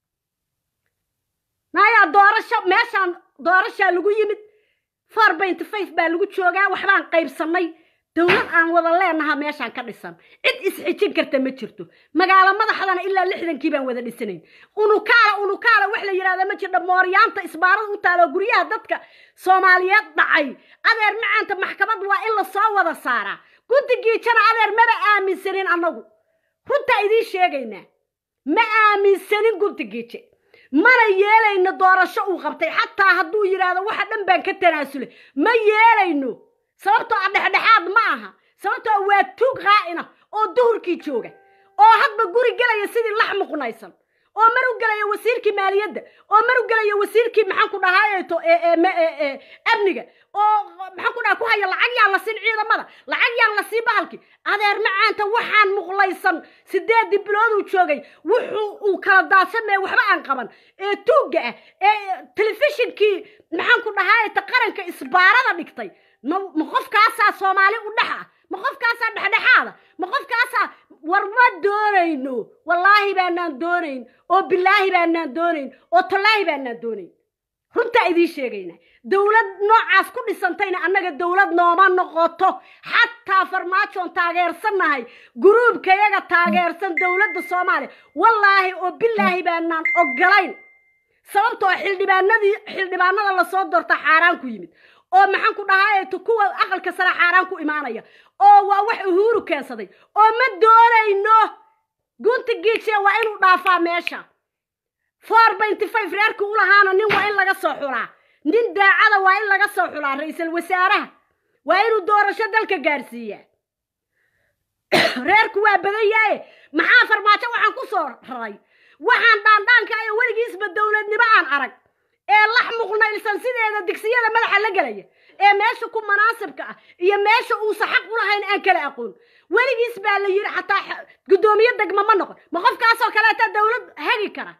[SPEAKER 1] naaya doorasho meeshan doorasho lagu yimid four point five baa lagu joogaa waxbaan qaybsanay dawlad aan wada leenahay meeshan ka dhisan cid isxijin karta ma jirto magaalo madaxdana ilaa lixdankii baan wada dhisanayn unukaala unukaala wax la yiraahdo ma jirto mooryaanta isbaarada u taalo guriyaha dadka Soomaaliyeed dhacay adeer macaanta maxkamad waa in la soo wada saara guddigii jana adeer maba aaminsanin anagu runta idin sheegayna ma aaminsanin guddigii mana yeelayno doorasho uu qabtay xataa hadduu yiraahdo waxa dhan baan ka tanaasulay ma yeelayno sababtoo ah dhexdhexaad ma aha sababtoo waa tuug qaa'ina oo duhurkii jooga oo hadba guri galaya sidii lax muqnaysan oo maru galaya wasiirkii maaliyadda oo maru galaya wasiirkii maxaan ku dhahaayeeto ee amniga oo maxaan ku dhahaa ku haya lacag yaan la siin ciidamada lacag yaan la sii bahalki adeer macaanta waxaan muqlaysan sideed bilood uu joogay wuxuu uu kala daadsamay waxba aan qaban ee tuuga ah ee telefishinkii maxaan ku dhahaayeeto qaranka isbaarada dhigtay ma qofkaasaa Soomaali u dhaxa ma qofkaasaa dhexdhexaada ma qofkaasaa war ma doonayno wallaahi baanaan doonayn oo bilaahi baanaan doonayn oo tallaahi baanaan doonayn runta idii sheegayna dawlad noocaas ku dhisantayna annaga dawlad nooma noqoto xataa farmaajoon taageersanahay gruubkayaga taageersan dawladda Soomaaliya wallaahi oo bilaahi baanaan ogolayn sababtoo xildhibaanadii xildhibaanada la soo doorta xaaraan ku yimid oo maxaan ku dhahaayay kuwa aqalka sare xaaraan ku imaanaya oo waa wax uhuru keensaday oo ma doonayno gunti giigshe waa inuu dhaafaa meesha four point five reerku u lahaana nin waa in laga soo xulaa nin daacada waa in laga soo xulaa ra'iisul wasaaraha waa inuu doorasho dalka gaarsiiyaa reerku waa badan yahay maxaa farmaajo waxaan ku soo raray waxaan dhaandhaanka ay weligiisba dawladnimo aan arag ee lax muqnaylsan sideeda digsiyada madaxa la galaya ee meesha ku munaasibka ah iyo meesha uu saxaq u lahayn aan kala aqoon weligiis baa la yiri xataa gudoomiye degmo ma noqon ma qofkaas oo kale ta dawlad hagi kara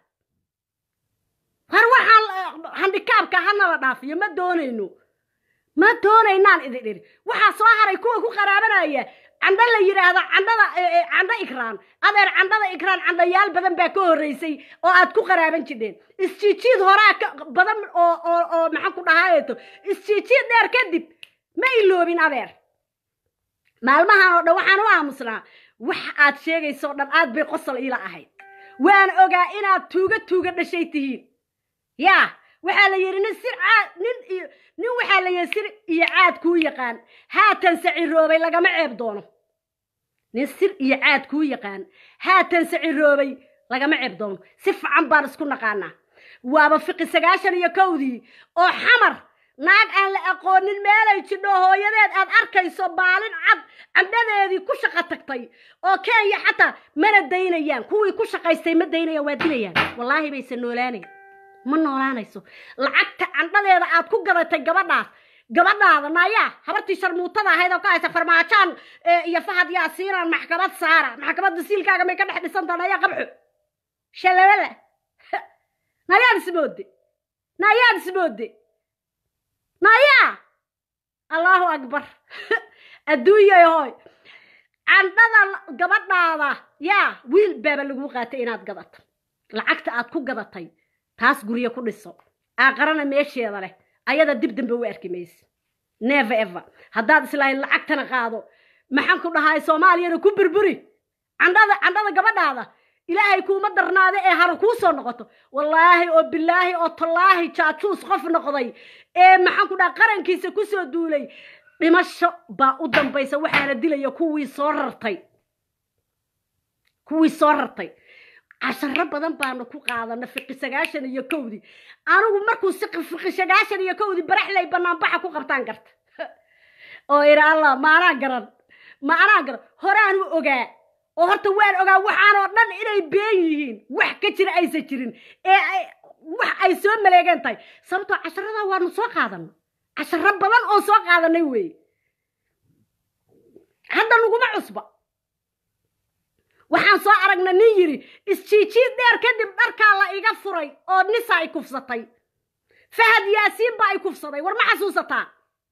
[SPEAKER 1] har waxaan handikaabka hana la dhaafiyo ma doonayno ma doonaynaan idin dhiri waxa soo haray kuwa ku qaraabanaya canda la yiraahdo candada canda ikraan adeer candada ikraan candayaal badan baa ka horeysay oo aad ku qaraaban jideen isjiijid horaa badan oo oo oo maxaan ku dhahaayeeto isjiijid dheer kadib ma iloobin adeer maalmahan oo dhan waxaan u aamusnaa wax aad sheegayso dhan aad bay qosol ila ahayd waan ogaa inaad tuuga tuuga dhashay tihiin yaa waxaa la yiri nin sir caad nin iyo nin waxaa la yiri sir iyo caad ku yaqaan haatan saciroobay lagama ceeb doono nin sir iyo caad ku yaqaan haatan saciroobay lagama ceeb doono si fiican baan isku naqaanaa waaba fiqi sagaashan iyo kowdii oo xamar naag aan la aqoonin meelay jidho hooyadeed aad arkayso baalin cad candhadeedii ku shaqo tagtay oo Kenya xataa mana daynayaan kuwii ku shaqaystay ma daynayaan waa dinayaan wallaahi baysan noolaanay ma noolaanayso lacagta candhadeeda aad ku gadatay gabadhaas gabadhaada naya habartii sharmuutada ahayd oo ka haysa farmaajaan iyo Fahad Yaasiin maxkamad saara maxkamadda siilkaaga may ka dhex dhisantaa naya qabxo shalawala naya isboode naya isboode naya Allahu akbar adduunyay hoy candhada gabadhaada yaa wiil baaba lagu qaatay inaad gadato lacagta aad ku gadatay taas guriga ku dhiso aqarana meesheeda leh ayada dib dambe u arkimays never ever hadaad islaahin lacagtana qaado maxaan ku dhahay Soomaaliyana ku burburi candada candada gabadhaada ilaahay kuuma darnaade ee har ku soo noqoto wallaahi oo billaahi oo tallaahi jaajuus qof noqday ee maxaan ku dhahay qarankiisa ku soo duulay dhimasho baa u dambaysa waxaana dilaya kuwii soo rartay kuwii soo rartay عشرة بدن بانو كو قادنا فقي سغاشن iyo kowdi anigu markuu si fiqi sagaashan iyo kowdi baraxlay banaan baxa ku qabtaan garta oo ira Allah ma ana garan ma ana garan horaan u ogaa oo horta waan ogaa waxaan oo dhan inay been yihiin wax ka jira aysan jirin ee wax ay soo maleegan tahay sababtoo casharada waanu soo qaadanay casharo badan oo soo qaadanay way hadda nuguma cusba waxaan soo aragnaa nin yiri isjiijid dheer kadib dharka la iga furay oo nisa ay kufsatay Fahad Yaasiin ba ay kufsaday war ma xasuusataa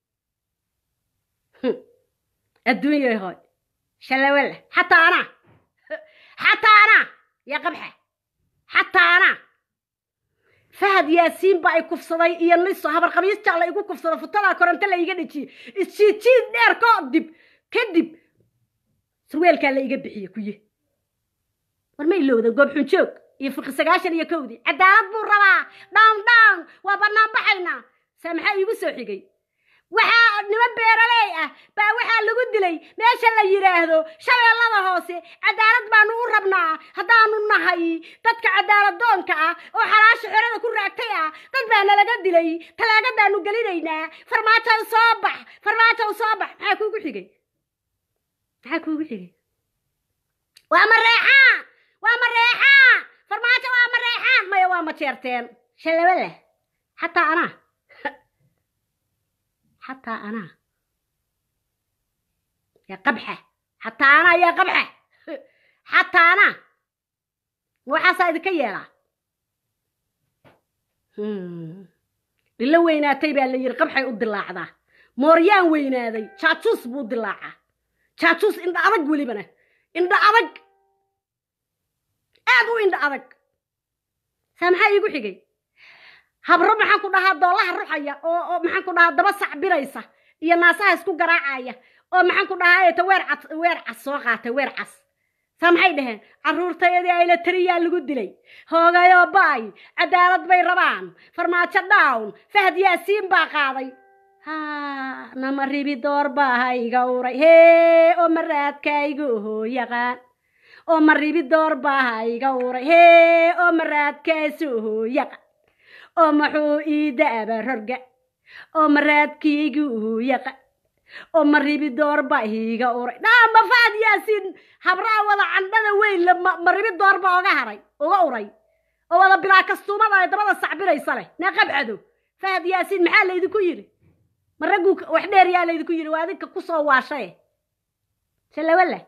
[SPEAKER 1] adduunyay hoy shalawala hatta ana hatta ana ya qabxa hatta ana Fahad Yaasiin ba ay kufsaday iyo niso habar qabiis jacla igu kufsada futada koronto la iga dhiji isjiijid dheer ka dib kadib surweelka la iga bixiyo kuye war ma ilowda goob xun joog iyo fiqi sagaashan iyo kowdi cadaalad buu rabaa dhaan dhaan waa banaan baxayna samaxa igu soo xigay waxaa nima beeraley ah baa waxaa lagu dilay meesha la yiraahdo shabeellada hoose cadaalad baanu u rabnaa haddaanu nahay dadka cadaalad doonka ah oo xalaasha xorada ku raagtay ah dad baa nalaga dilay talaagadaanu gelinaynaa farmaajo soo bax farmaajo soo bax maxaa kuugu xigay maxaa kuugu xigay waa mareexaan waa mareexaan farmaajo waa mareexaan maya waa ma jeerteen shalawe leh xataa anaa حتى أنا يا قبحة حتى أنا يا قبحة حتى أنا وحاسة كيلا لله وينا تيبي اللي يرقبحة يقضي الله موريان وينا ذي شاتوس بود الله شاتوس إن أرق ولي بنا إن أرق أدو إن أرق سامحة يقول حقي habro maxaan ku dhahaa doolaha ruxaya oo oo maxaan ku dhahaa daba sac biraysa iyo naasaha isku garaacaya oo maxaan ku dhahaa ta weer cad weer cas soo qaatay weer cas samxay dhaheen caruurtayadii ay la tiriyaa lagu dilay hoogayo baay cadaalad bay rabaan farmaajo down fahad yaasiin baa qaaday ha nama ribi door baa iga uray hee oo maraadkaygu yaqaan oo ma ribi door baa iga uray hee oo maraadkaysu yaqaan oo maxuu ii daaba rorga oo maraadkaygu yaqa oo maribi door baa iga uray dhaama Fahad Yaasiin habraa wada candhada weyn la maribi door baa uga haray uga uray oo wada bilaa kastuumada ay dabada sacbiraysa leh na qabcado Fahad Yaasiin maxaa la idinku yiri maragu wax dheer yaa la idinku yiri waa adinka ku soo waashay sala wala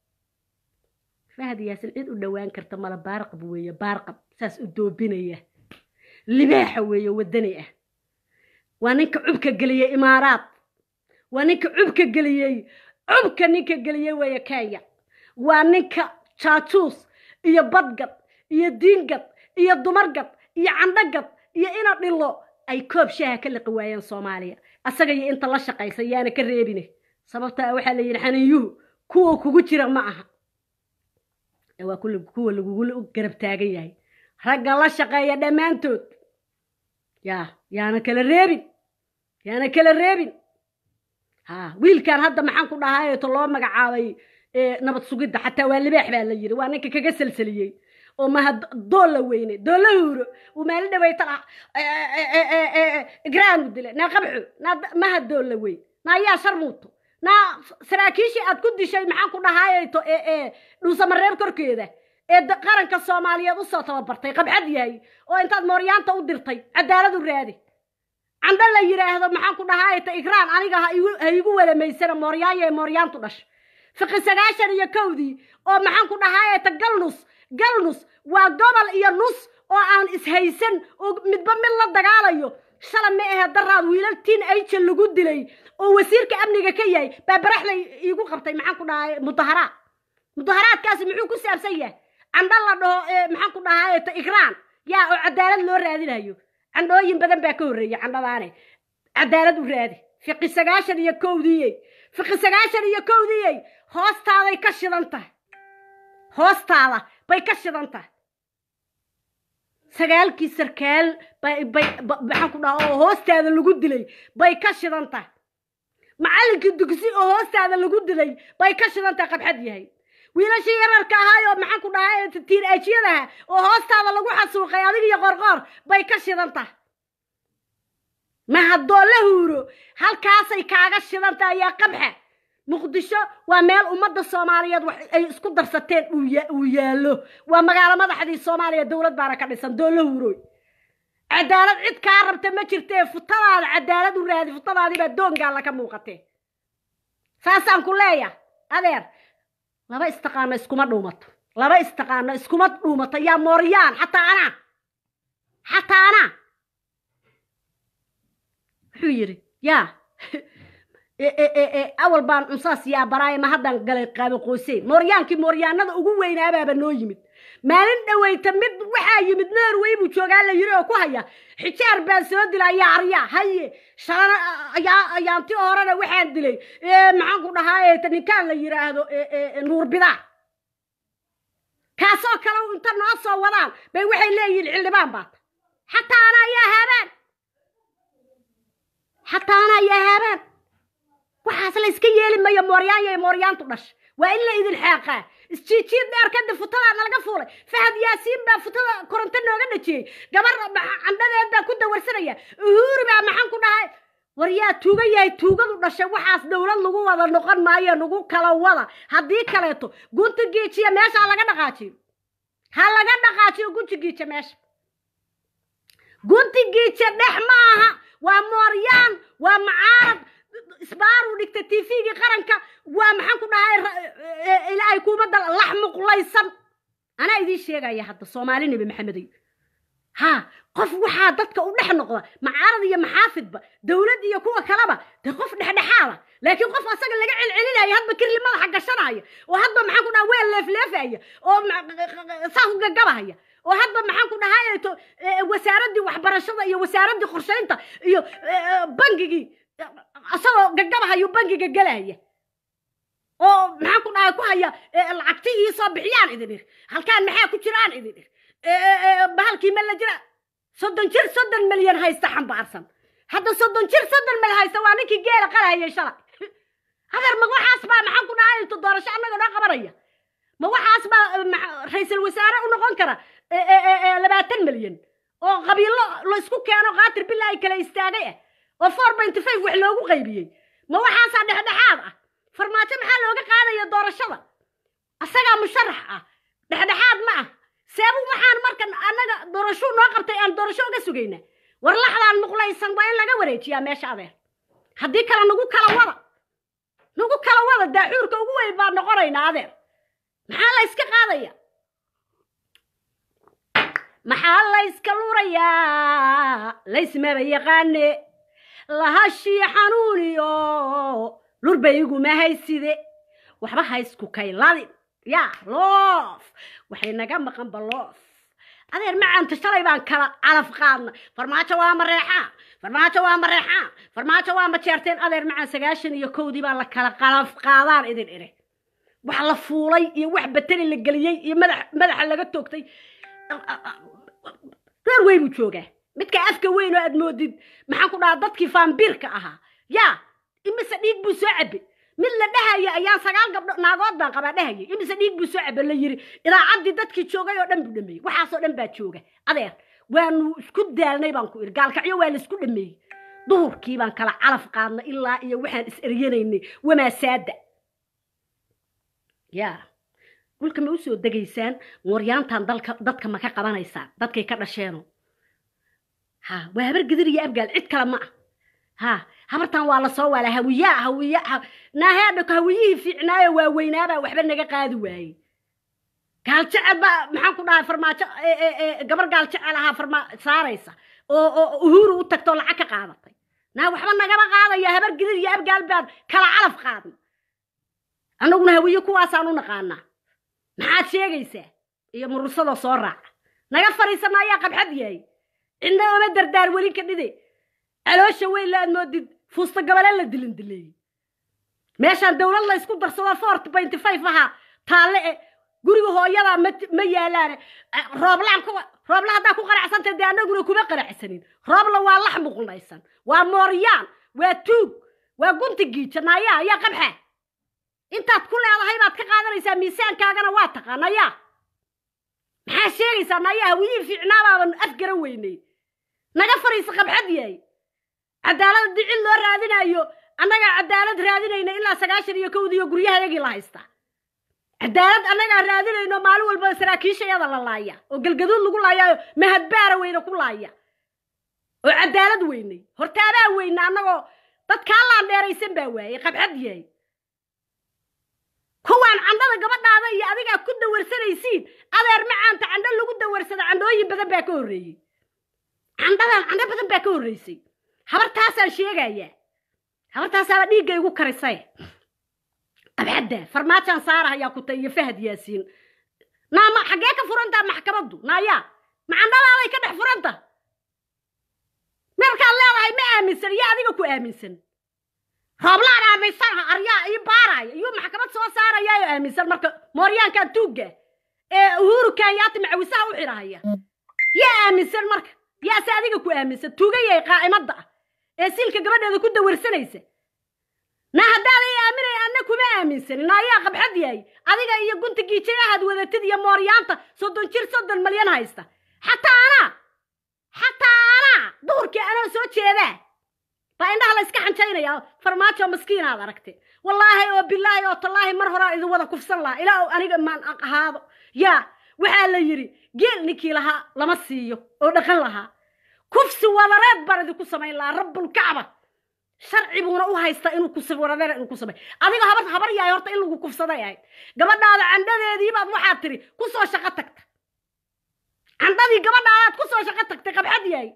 [SPEAKER 1] Fahad Yaasiin cid u dhawaan karta mala baarqab weeye baarqab saas u doobinaya libaaxa weeye wadani ah waa ninka cubka galiyay imaaraad waa ninka cubka galiyay cubka ninka galiyay weeye Kenya waa ninka jaajuus iyo badgad iyo diingad iyo dumargad iyo candagad iyo ina dhilo ay koob shaaha ka liqi waayeen Soomaaliya asaga iyo inta la shaqaysay yaana ka reebine sababta waxa la yiri xaniyuhu kuwa kugu jira ma aha waa kullu kuwa lagu garab taagan yahay ragga la shaqeeya dhamaantood yaa yaana kala reebin yaana kala reebin ha wiilkan hadda maxaan ku dhahay to loo magacaabay ee nabad sugidda xataa waa libaax baa la yiri waa ninka kaga salsaliyay oo ma doola weyne doola huuro oo meel dhaway tala igraan dile na qabxu na ma doola weyn na yaa sharmuuto na saraakiishi aad ku dishay maxaan ku dhahay to ee ee dhuusa mareeb korkeeda ee qaranka Soomaaliyeed u soo tababartay qabxad yahay oo intaad mooryaanta u dirtay cadaalad u raadi canda la yiraahdo maxaan ku dhahay ta igraan aniga ha igu walameysana mooryaaye mooryaantu dhash fiqi sagaashan iyo kowdii oo maxaan ku dhahay ta galnus galnus waa gobol iyo nus oo aan ishaysan oo midba mid la dagaalayo shalay ma aha daraad wiilaltiin ay jil lagu dilay oo wasiirka amniga ka yahay baa baraxlay igu qabtay maxaan ku dhahay mudaharaad mudaharaadkaas muxuu ku saabsan yahay canda la dhaho maxaan ku dhahay ta igraan yaa oo cadaalad loo raadinayo candooyin badan baa ka horeeyay candadaane cadaalad u raadi fiqi sagaashan iyo kowdii fiqi sagaashan iyo kowdii hoostaaday ka shidan tahay hoostaada bay ka shidan tahay sagaalkii sarkaal bay bay maxaan ku dhahay oo hoostaada lagu dilay bay ka shidan tahay macallinkii dugsi oo hoostaada lagu dilay bay ka shidan tahay qabxad yahay wiilashii yararka ahaay oo maxaan ku dhahay tiin ajiyada oo hoostaada lagu xasuuqay adiga iyo qorqor bay ka shidan tahay ma hadoo la huuro halkaasay kaaga shidan tahay yaa qabxa muqdisho waa meel ummadda Soomaaliyeed wax ay isku darsateen uu yaalo waa magaalo madaxdii Soomaaliya dawlad baana ka dhisan doo la huuro cadaalad cid ka rabta ma jirtee futadaada cadaalad u raadi futadaadi baa doonga la ka muuqatay saasaan ku leeyahay adeer laba istaqaana iskuma dhuumato laba istaqaana iskuma dhuumato yaa mooryaan xataa ana xataa ana xuyiri yaa ee ee ee awal baan unsaas yaa baraay ma hadan galay qaabo qoysay mooryaankii mooryaanada ugu weynaaba noo yimid maalin dhaweyta mid waxa yimid Norway buu joogaa la yiri oo ku haya xijaar baa soo dilay arya haye shalana ayaa ayaantii horena waxaan dilay ee maxaan ku dhahay ninkaan la yiraahdo ee nuur bidaa kaasoo kale inta noo soo wadaan bay waxay leeyihiin xildhibaan baad xataa ana ayaa habaan حتى أنا يا هبان وحاصل إسكيل ما يا موريان يا موريان تدش وإلا إذا الحاقة استيتشير دار كده فترة أنا لقفولة فهد ياسين بفترة كورنتين وقلنا شيء قبل عندنا يبدأ كده ورسنية هور بقى محن كنا هاي وريا توجا يا توجا تدش وحاس دولة لجوا هذا نقن مايا نقول كلا ولا هدي كلاته قلت جيتشي ماشي على قد قاتي هلا قد قاتي وقلت جيتشي ماشي قلت جيتشي نحماها وموريان ومعارض إسبار وديكتاتيفي قرنك ومحن كنا هاي إلى يكون بدل اللحم قليصا أنا إذا شيء يا حتى الصوماليين بمحمدي ها قف وحادتك ونحن نقضى معارض يا محافظ دولتي يكون كلامه تقف نحن حالة لكن قف أصلا اللي قاعد العليل هي هذا بكر لي ما حق الشراية وهذا محن كنا وين لف لف هي وصاحب جبهة هي وهذا محن كنا هاي وساردي وحبرشة يا وساردي خرشينتا يا بنجي أصلا جبهة يا بنجي جلاية أو محن كنا يكون هي العكتي صبحيان إذنير هل كان محيا كتيران إذنير بهالكي ملا جرا صدن شر صدن مليون هاي استحم بارسن هذا صدن شر صدن مل هاي سواني كي جيل قال هاي شرع هذا ما هو حاسبة محن كنا هاي تدور شأننا قلنا خبرية ما هو حاسبة رئيس الوزراء ونقول كرا لباتن مليون أو قبيل لو اسكو كانوا قاتل بالله كلا يستاجئ وفور بنت فيف وحلوه غيبيين ما هو حاسب ده هذا فرمات محل وقع هذا يدور الشرع أصلا مشرحة ده هذا معه سابو محان مركن أنا درشو ناقبتي أن درشو قسوجينا ورلا حلا نقوليسان وين لقى وريتي يا ماشي هذا هديك أنا نقول كلا ورا نقول كلا ورا داعور كوجو يبغى نقرينا هذا محل يسكق هذا يا محل يسكلوريا ليس ما بيغني لهالشي حنونيو لور بيجو ما هي سيدة وحبها يسكو كيلادي يا لوف وحين جنب قنب اللوف أنا المع أنت شري بان كلا على فقارنا فرماتة وام الريحان فرماتة وام الريحان فرماتة وام تشرتين أنا المع سجاشن يكودي بان لك كلا على فقاران إذن إيه وحلا فولي يوح بتري اللي قليي يمدح مدح اللي قد توكتي غير وين بتشوجه متك أفك وين وأدمودي محنكون عضتك فان بيرك أها يا إما صديق بسعب من اللي ده يا سجال قبل ناقود بان قبل ده إما صديق بسعب اللي يري إذا عدي دتك تشوجه يودم بدمي وحصل دم بتشوجه أدير وين سكود دالني بانكو قال كعيو وين سكود دمي ظهر كيبان كلا علف قارنا إلا إيه وحن إسرينيني وما صدق يا قولك ما وسوا دقيسان وريانتان دلك دتك ما كقبانيسان دتك كدشينو ها وهبر قدر يا أبقى العد كلام ها هبرتان والله صوا على هوية هوية نهادك هوية في عناية ووينابا وحبنا قاعد واي قال تعب محنكون فرمات قبل قال تعالها فرما صاريسة وهورو تكتول عك قاضي نا وحبنا قبل قاضي يا هبر قدر يا أبقى الباب كلا علف قاضي أنا قلنا هوية كواسانو نقانا maxaad sheegaysaa iyo murusada soo raac naga fariisanaya qabxadiyay inna uma dardaar wali ka dhide caloosha weyn la moodid fuusta gabal la dilin dilay meeshan dawlad la isku darsado four point five aha taale guriga hooyada ma yaalaan rooblaan ku roobla hada ku qaracsanta daanaguna kuma qaracsanin roobla waa lax muquleysan waa mooriyaan waa tuug waa gunti giijnaya ya qabxa intaad ku leedahay baad ka qaadanaysaa miisaankaagana waa taqaanaya maxaa sheegaysaa nayaa wii fiicnaabaan afgaran weynay naga fariisa qabxadiyay cadaalad dicil loo raadinayo annaga cadaalad raadinayna ilaa sagaashan iyo kowda iyo guryahaygii la haysta cadaalad annaga raadinayno maalin walba saraakiishayada la laaya oo galgaduud lagu laayayo mahadbaara weyna ku laaya oo cadaalad weynay hortaabaa weyna annagoo dadka laan dheeraysan baa waayay qabxadiyay كوان عندنا قبضنا هذا يا أذيك كنت ورسنيسين أذير معان تعندنا لو كنت ورسنا عندوي بدن باكوري عندنا عندنا بدن باكوري سي حبرت هسا شيء جاية حبرت هسا بدي جاي وكرسي أبعده فرماتان صارها يا كنت يفهد ياسين نعم حقيقة فرنتا محكمته نايا ما عندنا هذا كده فرنتا مركا الله هاي ما آمن سن يا أذيك كو آمن سن روبلان آميسان أريا إباراي يوم محكمة سوا سارة يا آميسان مركا موريان كان توجه هورو كان ياتي مع وساو حرايا يا آميسان مركا يا ساديك كو آميسان توجه يا قائمة ee silka gabadheeda ku dawarsanaysa na hadaa la aaminay anna kuma aaminsan naayaa qabxad yahay adiga iyo gunta giijayahad wadatid iyo mooryaanta soddon jir soddon malyan haysta xataa ana xataa ana duurkii ana soo jeedaa ba indhaha la iska xanjaynaya farmaajo maskiin aad aragtay wallaahi oo billaahi oo tallaahi mar hore idin wada kufsan lahaa ilaa aniga maan ahaado yaa waxaa la yiri geel ninkii lahaa lama siiyo oo dhaqan lahaa kufsi wadareed baan idinku samayn lahaa rabbul kacba sharci buuna u haysta inuu kufsi wadareed inuu ku samay adiga habar habar yahay horta in lagu kufsaday ahayd gabadhaada candhadeedii baad waxaad tiri ku soo shaqo tagta candhadii gabadhaadaad ku soo shaqo tagtay qabxad yahay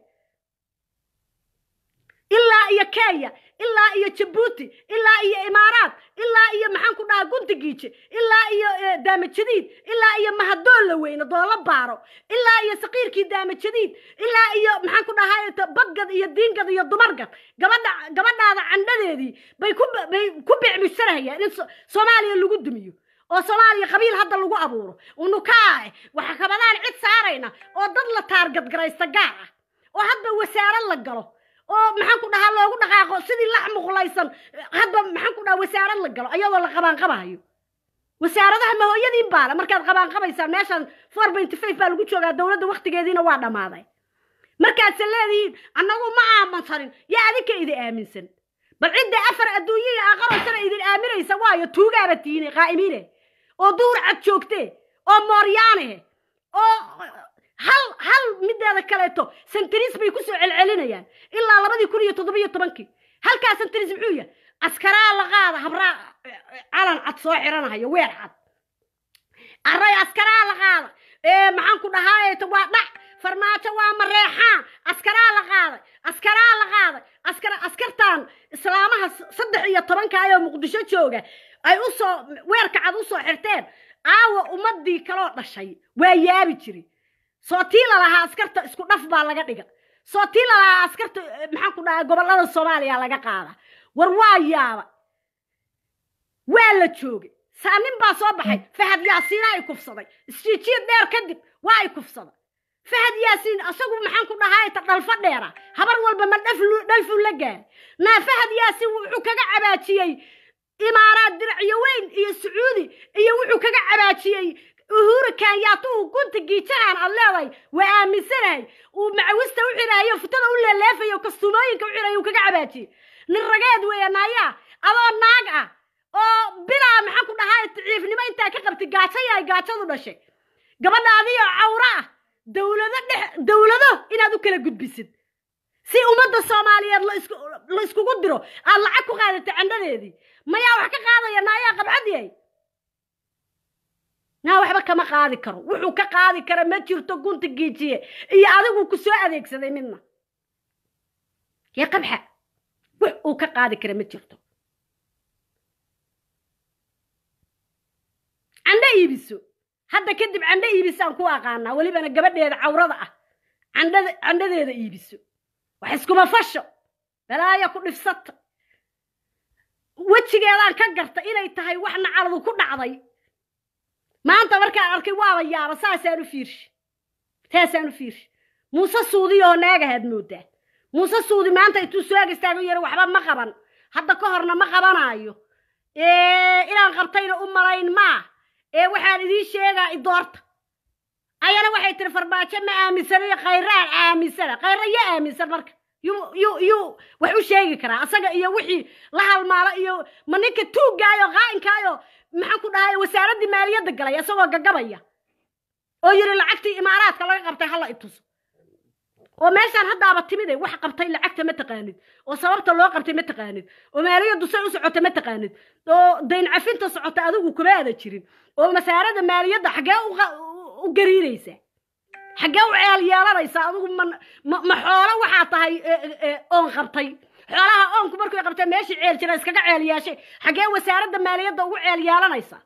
[SPEAKER 1] ilaa iyo Kenya ilaa iyo Djibouti ilaa iyo Imaaraat ilaa iyo maxaan ku dhahaa guntigiije ilaa iyo daamajadiid ilaa iyo mahadool weyn doola baaro ilaa iyo saqiirkii daamajadiid ilaa iyo maxaan ku dhahaa badgad iyo diingad iyo dumargad gabadha gabadhaada candhadeedii bay ku bay ku bicmisharayaan in Soomaaliya lagu dumiyo oo Soomaaliya qabiil hadda lagu abuuro unu kaa waxa kabadaan cid saarayna oo dad la taargad garaysta gaar ah oo hadda wasaarad la galo oo maxaan ku dhahaa loogu dhaqaaqo sidii lax muqlaysan hadba maxaan ku dhahaa wasaarad la galo ayadoo la qabaan qabahayo wasaaradaha ma hooyadiin baala markaad qabaan qabaysaa meeshan four point five baa lagu joogaa dawladda waqtigeediina waa dhamaaday markaad leedihiin annagu ma aaminsanin yaa adinka idin aaminsan bal cidda afar adduunyiga aqaro sana idin aaminaysa waayo tuugaaba tiinay qaa'imiine oo duur cad joogtee oo mooryaane oo hal hal mideeda kaleeto sentris bay ku soo celcelinayaan ilaa labadii kun iyo toddoba iyo tobankii halka sentris muxuu yahay askaraa la qaada habra calan cad soo xiranayo weer cad array askaraa la qaada ee maxaan ku dhahaayay waa dhac farmaajo waa mareexaan askaraa la qaada askaraa la qaada askar askartaan islaamaha saddex iyo toban ka ayo muqdisho jooga ay u soo weerka cad u soo xirteen aawa ummadii kala dhashay waa yaabi jiray sootiila laha askarta isku dhaf baa laga dhiga sootiila laha askarta maxaan ku dhahay gobolada Soomaaliya laga qaada war waa yaaba waa la joogay saanin baa soo baxay Fahad Yaasiin ay kufsaday isjiijid dheer kadib waa ay kufsaday Fahad Yaasiin asagu maxaan ku dhahay ta dhalfa dheera habar walba ma dhaf dhalfu la gaar na Fahad Yaasiin wuxuu kaga cabaajiyay Imaaraat dirciyo weyn iyo Sacuudi iyo wuxuu kaga cabaajiyay uhuru Kenyatta uu kunta giijaan alleeday waa aaminsanay uu macawista u xiraayo futada u leeleefayo kastumooyinka u xiraayo kaga cabaaji nin rageed weeyanaya adoo naag ah oo bila maxaan ku dhahay ticiifnimo inta ka qabtay gaajay ay gaajadu dhashay gabadhaadii oo cawra ah dawlado dhex dawlado inaad u kala gudbisid si ummadda Soomaaliyeed la isku la isku diro aan lacag ku qaadato candhadeedii maya wax ka qaadaya naaya qabxadiyay na waxba kama qaadi karo wuxuu ka qaadi kara ma jirto gunta giijiye iyo adigu ku soo adeegsaday midna ya qabxa wuxuu ka qaadi kara ma jirto anda iibiso hadda kadib anda iibisaan ku aqaana walibana gabadheeda cawrada ah andada andadeeda iibiso wax iskuma fasho balaayo ku dhifsata wajigeedaan ka garta inay tahay wax nacaladu ku dhacday maanta markaan arkay waaba yaaba saasaan u fiirshi taasaan u fiirshi Muuse Suudi oo naagaad moodaa Muuse Suudi maanta intuu soo agistaago yar waxba ma qaban hadda ka horna ma qabanaayo ee inaan qabtayna u malayn ma ee waxaan idin sheegaa idoorta ayana waxay tir farbaajo ma aaminsanay qayraan aaminsana qayraya aaminsan marka yu yu yu wax u sheegi karaa asaga iyo wixii la halmaala iyo maninka tuugaayo qaa'inkaayo maxaan ku dhahay wasaaradda maaliyadda galay asagoo gagabaya oo yiri lacagtii Imaaraadka laga qabtay hal itus oo meeshan hadda timid wax qabtay lacagta ma taqaanid oo sababta loo qabtay ma taqaanid oo maaliyaddu say u socotay ma taqaanid oo dayn cafinta socota adigu kuma aada jirin oo wasaaradda maaliyadda xagee u gariiraysa xagee u ceel yeelanaysa adigu ma xoolo waxa tahay oo qabtay xoolaha oonku markuu qabtay meeshii ceel jira iskaga ceel yeeshay xagee wasaaradda maaliyadda ugu ceel yeelanaysa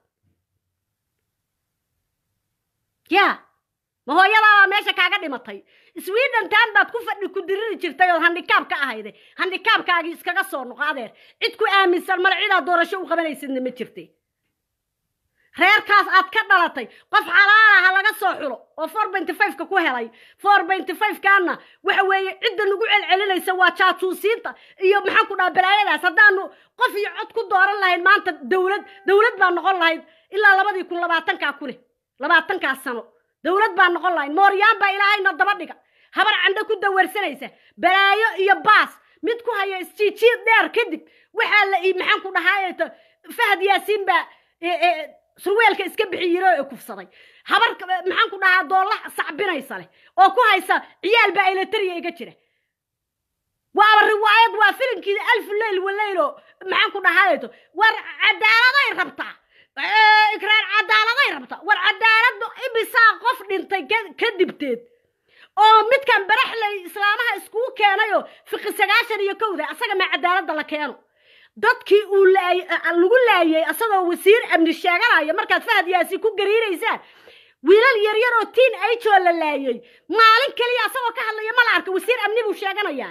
[SPEAKER 1] ya ma hooyada meesha kaaga dhimatay Sweden taan baad ku fadhi ku diriri jirtay oo handicap ka ahayd handicap kaagi iskaga soo noqo adeer cid ku aaminsan mar cid aad doorasho u qabanaysid ma jirtay reerkaas aad ka dhalatay qof xalaalaha laga soo xulo oo four point five ka ku helay four point five kaana waxa weeye cidda nagu celcelinaysa waa jaatuusiinta iyo maxaan ku dhahaa balaayadaas haddaanu qof iyo cod ku dooran lahayn maanta dawlad dawlad baa noqon lahayd ilaa labadii kun labaatankaa kule labaatankaa sano dawlad baa noqon lahayd mooryaan baa ilaahayna daba dhiga habar candho ku dawarsanaysa balaayo iyo baas mid ku haya isjiijiid dheer kadib waxaa la ii maxaan ku dhahaa Fahad Yaasiin baa surweelka iska bixiyiro ee kufsaday habar maxaan ku dhahaa doolla sacbinaysa leh oo ku haysa ciyaal baa ila tariya iga jira waa riwaayad waa filimkii alf leyl waleylo maxaan ku dhahaa war cadaaladay rabtaa ikraar cadaaladay rabtaa war cadaaladu ibisa qof dhintay kadibteed oo midkan baraxlay islaamaha isku keenayo fiqi sagaashan iyo kowda asaga ma cadaalada la keeno dadkii uu lagu laayay asagoo wasiir amni sheeganaya markaad Fahad Yaasiin ku gariiraysaa wiilal yar yar oo teen age oo la laayay maalin kaliya asagoo ka hadlaya ma la arko wasiir amni buu sheeganayaa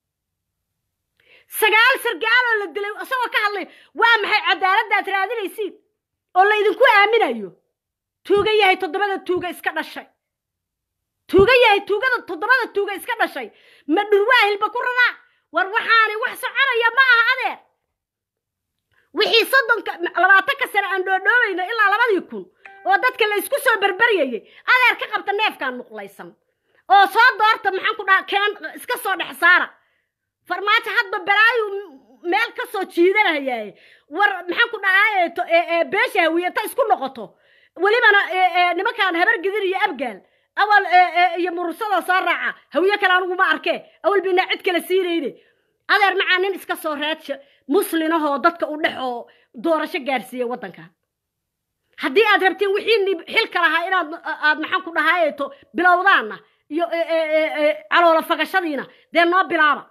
[SPEAKER 1] sagaal sargaal oo la dilay asagoo ka hadlay waa maxay cadaaladaad raadinaysiin oo la idinku aaminayo tuuga yahay toddobada tuuga iska dhashay tuuga yahay tuugada toddobada tuuga iska dhashay ma dhurwaahilba ku raraa war waxaani wax soconaya ma aha adeer wixii soddonka labaatanka sano aan dhoodhoobayno ilaa labadii kun oo dadka la isku soo barbariyay adeer ka qabta neefkaan nuqlaysan oo soo doorta maxaan ku dhahaa keen iska soo dhex saara farmaajo hadba balaayu meel ka soo jiidanayay war maxaan ku dhahaa ee beesha hawiyata isku noqoto walibana nimankaan habar gidir iyo abgaal awal iyo mursada soo raaca hawiye kale anigu ma arkee awal bina cid kale siinayne adeer macaanin iska soo raadsha muslimahoo dadka u dhaxo doorasho gaarsiiyay wadanka haddii aad rabtiin wixii xilka lahaa inaad aad maxaan ku dhahaayeeto bilowdaana iyo caloola fagashadiina dee noo bilaaba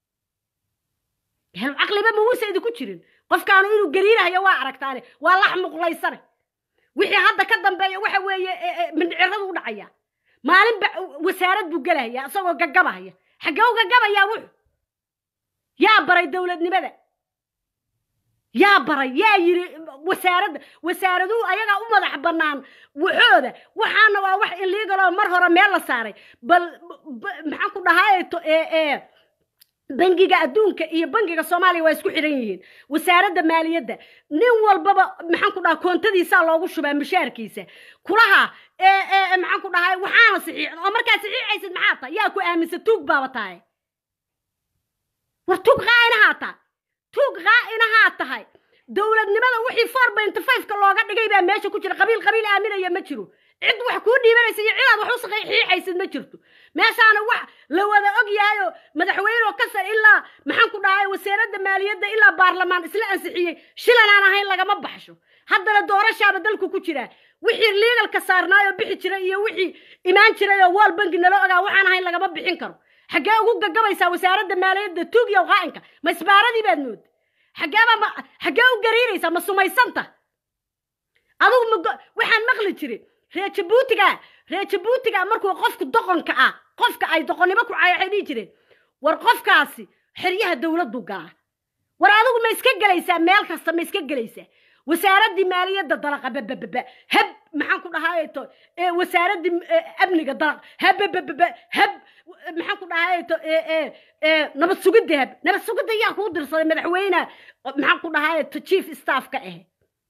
[SPEAKER 1] hel aqliba ma wuusa idinku jirin qofkaanu inuu gariirahayo waa aragtaane waa lax muqlaysane wixii hadda ka dambeeya waxa weeye mindhiciradu u dhacaya maalin ba wasaarad buu galaya asagoo gagabaya xagee u gagabaya wuxuu yaa baray dawladnimada yaa baray yaa yiri wasaarad wasaaradu ayaga u madax banaan waxooda waxaana waa wax illegal oo mar hore meel la saaray bal maxaan ku dhahaayeeto ee ee bangiga adduunka iyo bangiga Soomaaliya waa isku xiran yihiin wasaaradda maaliyadda nin walbaba maxaan ku dhahaa koontadiisa loogu shubaa mushaarkiisa kulaha ee ee maxaan ku dhahay waxaana saxiix oo markaa saxiixaysid maxaa tahay yaa ku aaminsan tuug baaba tahay war tuug qaaynaha tahay tuug qaaynaha tahay dawladnimada wixii four point five ka looga dhigay baa meesha ku jira qabiil qabiil aaminaya ma jiro cid wax ku dhiibanaysa iyo ciidan wax u saxiixaysid ma jirto meeshaana wax la wada og yahay madaxweyne oo ka sar ilaa maxaan ku dhahay wasaaradda maaliyadda ilaa baarlamaan isla ansixiyay shilan aan ahayn laga ma baxsho haddana doorashaaba dalku ku jira wixii legal ka saarnaayo bixi jiray iyo wixii imaan jiray oo wal bangi nala ogaa waxaan ahayn laga ma bixin karo xagee ugu gagabaysaa wasaaradda maaliyadda tuug iyo qaanka ma isbaaradii baad mood xageeba ma xagee u gariiraysaa ma sumaysanta adigu waxaan maqli jiray reer Jabuutiga reer Jabuutiga markuu qofku doqonka ah qofka ay doqonnimo ku caayay jireen war qofkaasi xiriyaha dawladdu gaa war adigu ma iska galaysaa meel kasta ma iska galaysaa wasaaradda maaliyadda dalaqa bababa hab maxaan ku dhahaayeeto ee wasaaradda amniga dalaq hab bababa hab maxaan ku dhahaayeeto ee ee nabad sugidda hab nabad sugidda yaa ku dirsaday madaxweyne maxaan ku dhahaayeeto chief staff ka ah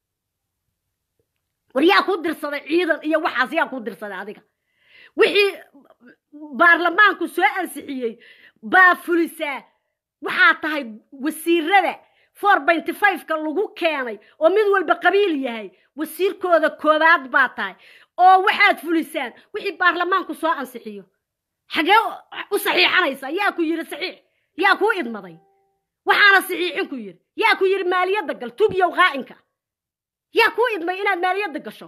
[SPEAKER 1] war yaa ku dirsaday ciidan iyo waxaas yaa ku dirsaday adiga wixii baarlamaanku soo ansixiyay baa fulisaa waxaa tahay wasiirada four point five ka lagu keenay oo mid walba qabiil yahay wasiirkooda koobaad baa tahay oo waxaad fulisaan wixii baarlamaanku soo ansixiyo xagee u saxiixanaysa yaa ku yiri saxiix yaa ku idmaday waxaana saxiixin ku yiri yaa ku yiri maaliyadda gal tug iyo qaa'inka yaa ku idmay inaad maaliyadda gasho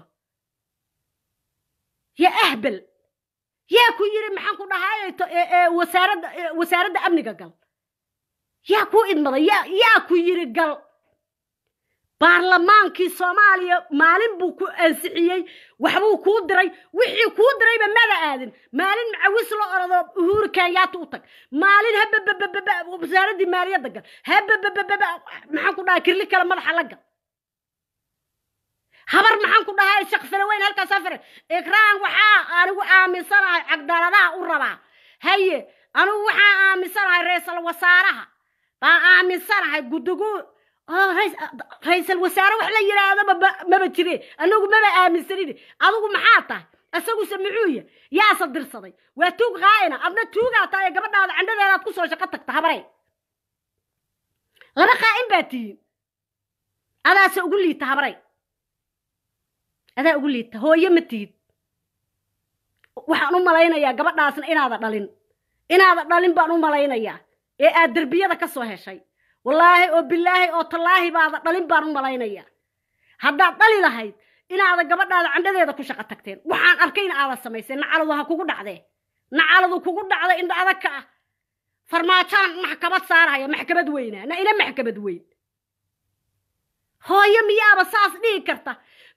[SPEAKER 1] يا أهبل يا كويري محنكو نهاية وسارد وسارد أمنك قال يا كو إدمضة يا يا كويري قال برلمانكي سوماليا مالين بو كو أنسحيي وحبو كو دري وحي كو دري بماذا آذن مالين معوس لو أرضو هور كايات وطك مالين هب ب ب ب وسارد مالية دقال هب ب ب ب محنكو ناكر لك لما الحلقة habar maxaan ku dhahay shaqfana weyn halka safar ikraan waxa anigu aaminsanahay cagdaladaha u rabaa haye anigu waxa aaminsanahay ra'iisul wasaaraha baa aaminsanahay gudugu oo ra'iisul wasaare wax la yiraahdo ma ba jireen anigu ma ba aaminsanin adigu maxaa tahay asagu samcuuya yaa sadirsaday waa tuug qaayna adna tuuga taay gabadhaada candhadeeda ku soo shaqo tagta habaray laba qaa'in baatiin adaas ugu liita habaray adaa ugu liita hooyo ma tiid waxaan u malaynayaa gabadhaasna inaada dhalin inaada dhalin baan u malaynayaa ee aad darbiyada ka soo heshay wallaahi oo billaahi oo tallaahi baada dhalin baan u malaynayaa haddaad dhali lahayd inaada gabadhaada candhadeeda ku shaqo tagteen waxaan arkay in aada samaysay nacaladu ha kugu dhacdee nacaladu kugu dhacday indha adag ka ah farmaajaan maxkamad saaraya maxkamad weyna na ina maxkamad weyn hooyo miyaaba saas dhigi karta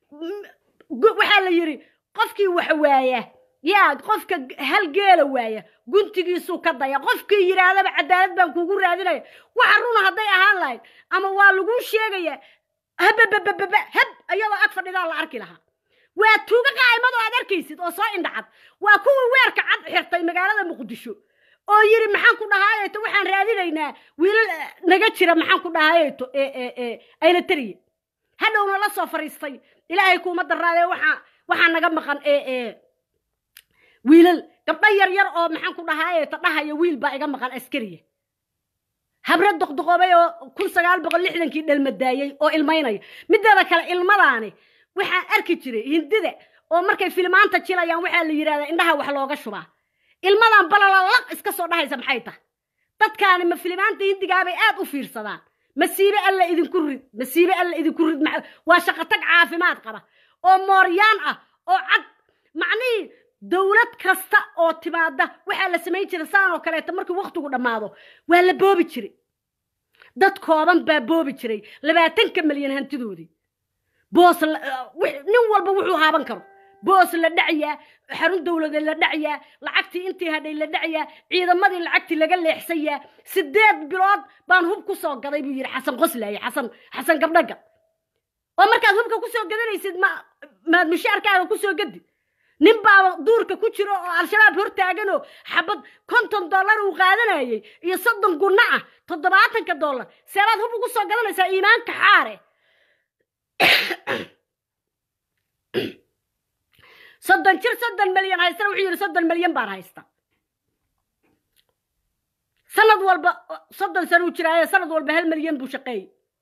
[SPEAKER 1] waxaa la yiri qofkii wax waaya yaa qofka hal geela waaya guntigiisu ka daya qofkii yiraahdo cadaalad baan kugu raadinaya waxa runa haday ahaan lahayd ama waa lagu sheegaya hab hab ayadoo ag fadhida la arki lahaa waa tuuga qaymado aad arkaysid oo soo indhacad waa kuwa weerka cad xirtay magaalada muqdisho oo yiri maxaan ku dhahaayay waxaan raadinaynaa wiilal naga jira maxaan ku dhahaayay ee ee ee ayna tariye hadhowna la soo fariistay ilaahay kuma daraaday waxa waxa naga maqan ee ee wiilal gabdha yar yar oo maxaan ku dhahaayay tadhahayo wiil baa iga maqan askariye habra doqdoqobay oo kun sagaal boqol lixdan kii dhalmadaayay oo ilmaynaya mideeda kale ilmadaani waxa arki jiray hindida oo markay filmaanta jilayaan waxa la yiraahdaa indhaha wax looga shubaa ilmadan balalaq iska soo dhahaysa maxay tahay dadkaani ma filmaanta hindiga bay aad u fiirsadaan masiibe alla idin ku rid masiibe alla idin ku rid waa shaqo tag caafimaad qaba oo mooryaan ah oo cad macnii dawlad kasta oo timaada waxa la sameeyay jiray saan oo kale markii waqtigu dhamaado waa la boobi jiray dad kooban baa boobi jiray labaatan milyan hantidoodii boos nin walba wuxuu haaban karo boos la dhaciya xarun dawladeed la dhaciya lacagtii intii hadhay la dhaciya ciidamadii lacagtii laga leexsaya sideed bilood baan hub ku soo gaday buu yiri xasan qoslay xasan xasan gabdhaga oo markaad hubka ku soo gadanaysid ma ma mushaarkaaga ku soo gadi nin baa duurka ku jiro oo al-shabaab hor taagano xabad konton dollar uu qaadanayay iyo soddon gunna ah toddobaatan dollar seebaad hub ugu soo gadanaysaa iimaanka xaare soddon jir soddon milyan haysta wuxuu yiri soddon milyan baan haysta sanad walba soddon sano u jiraayo sanad walba hal milyan buu shaqeeyay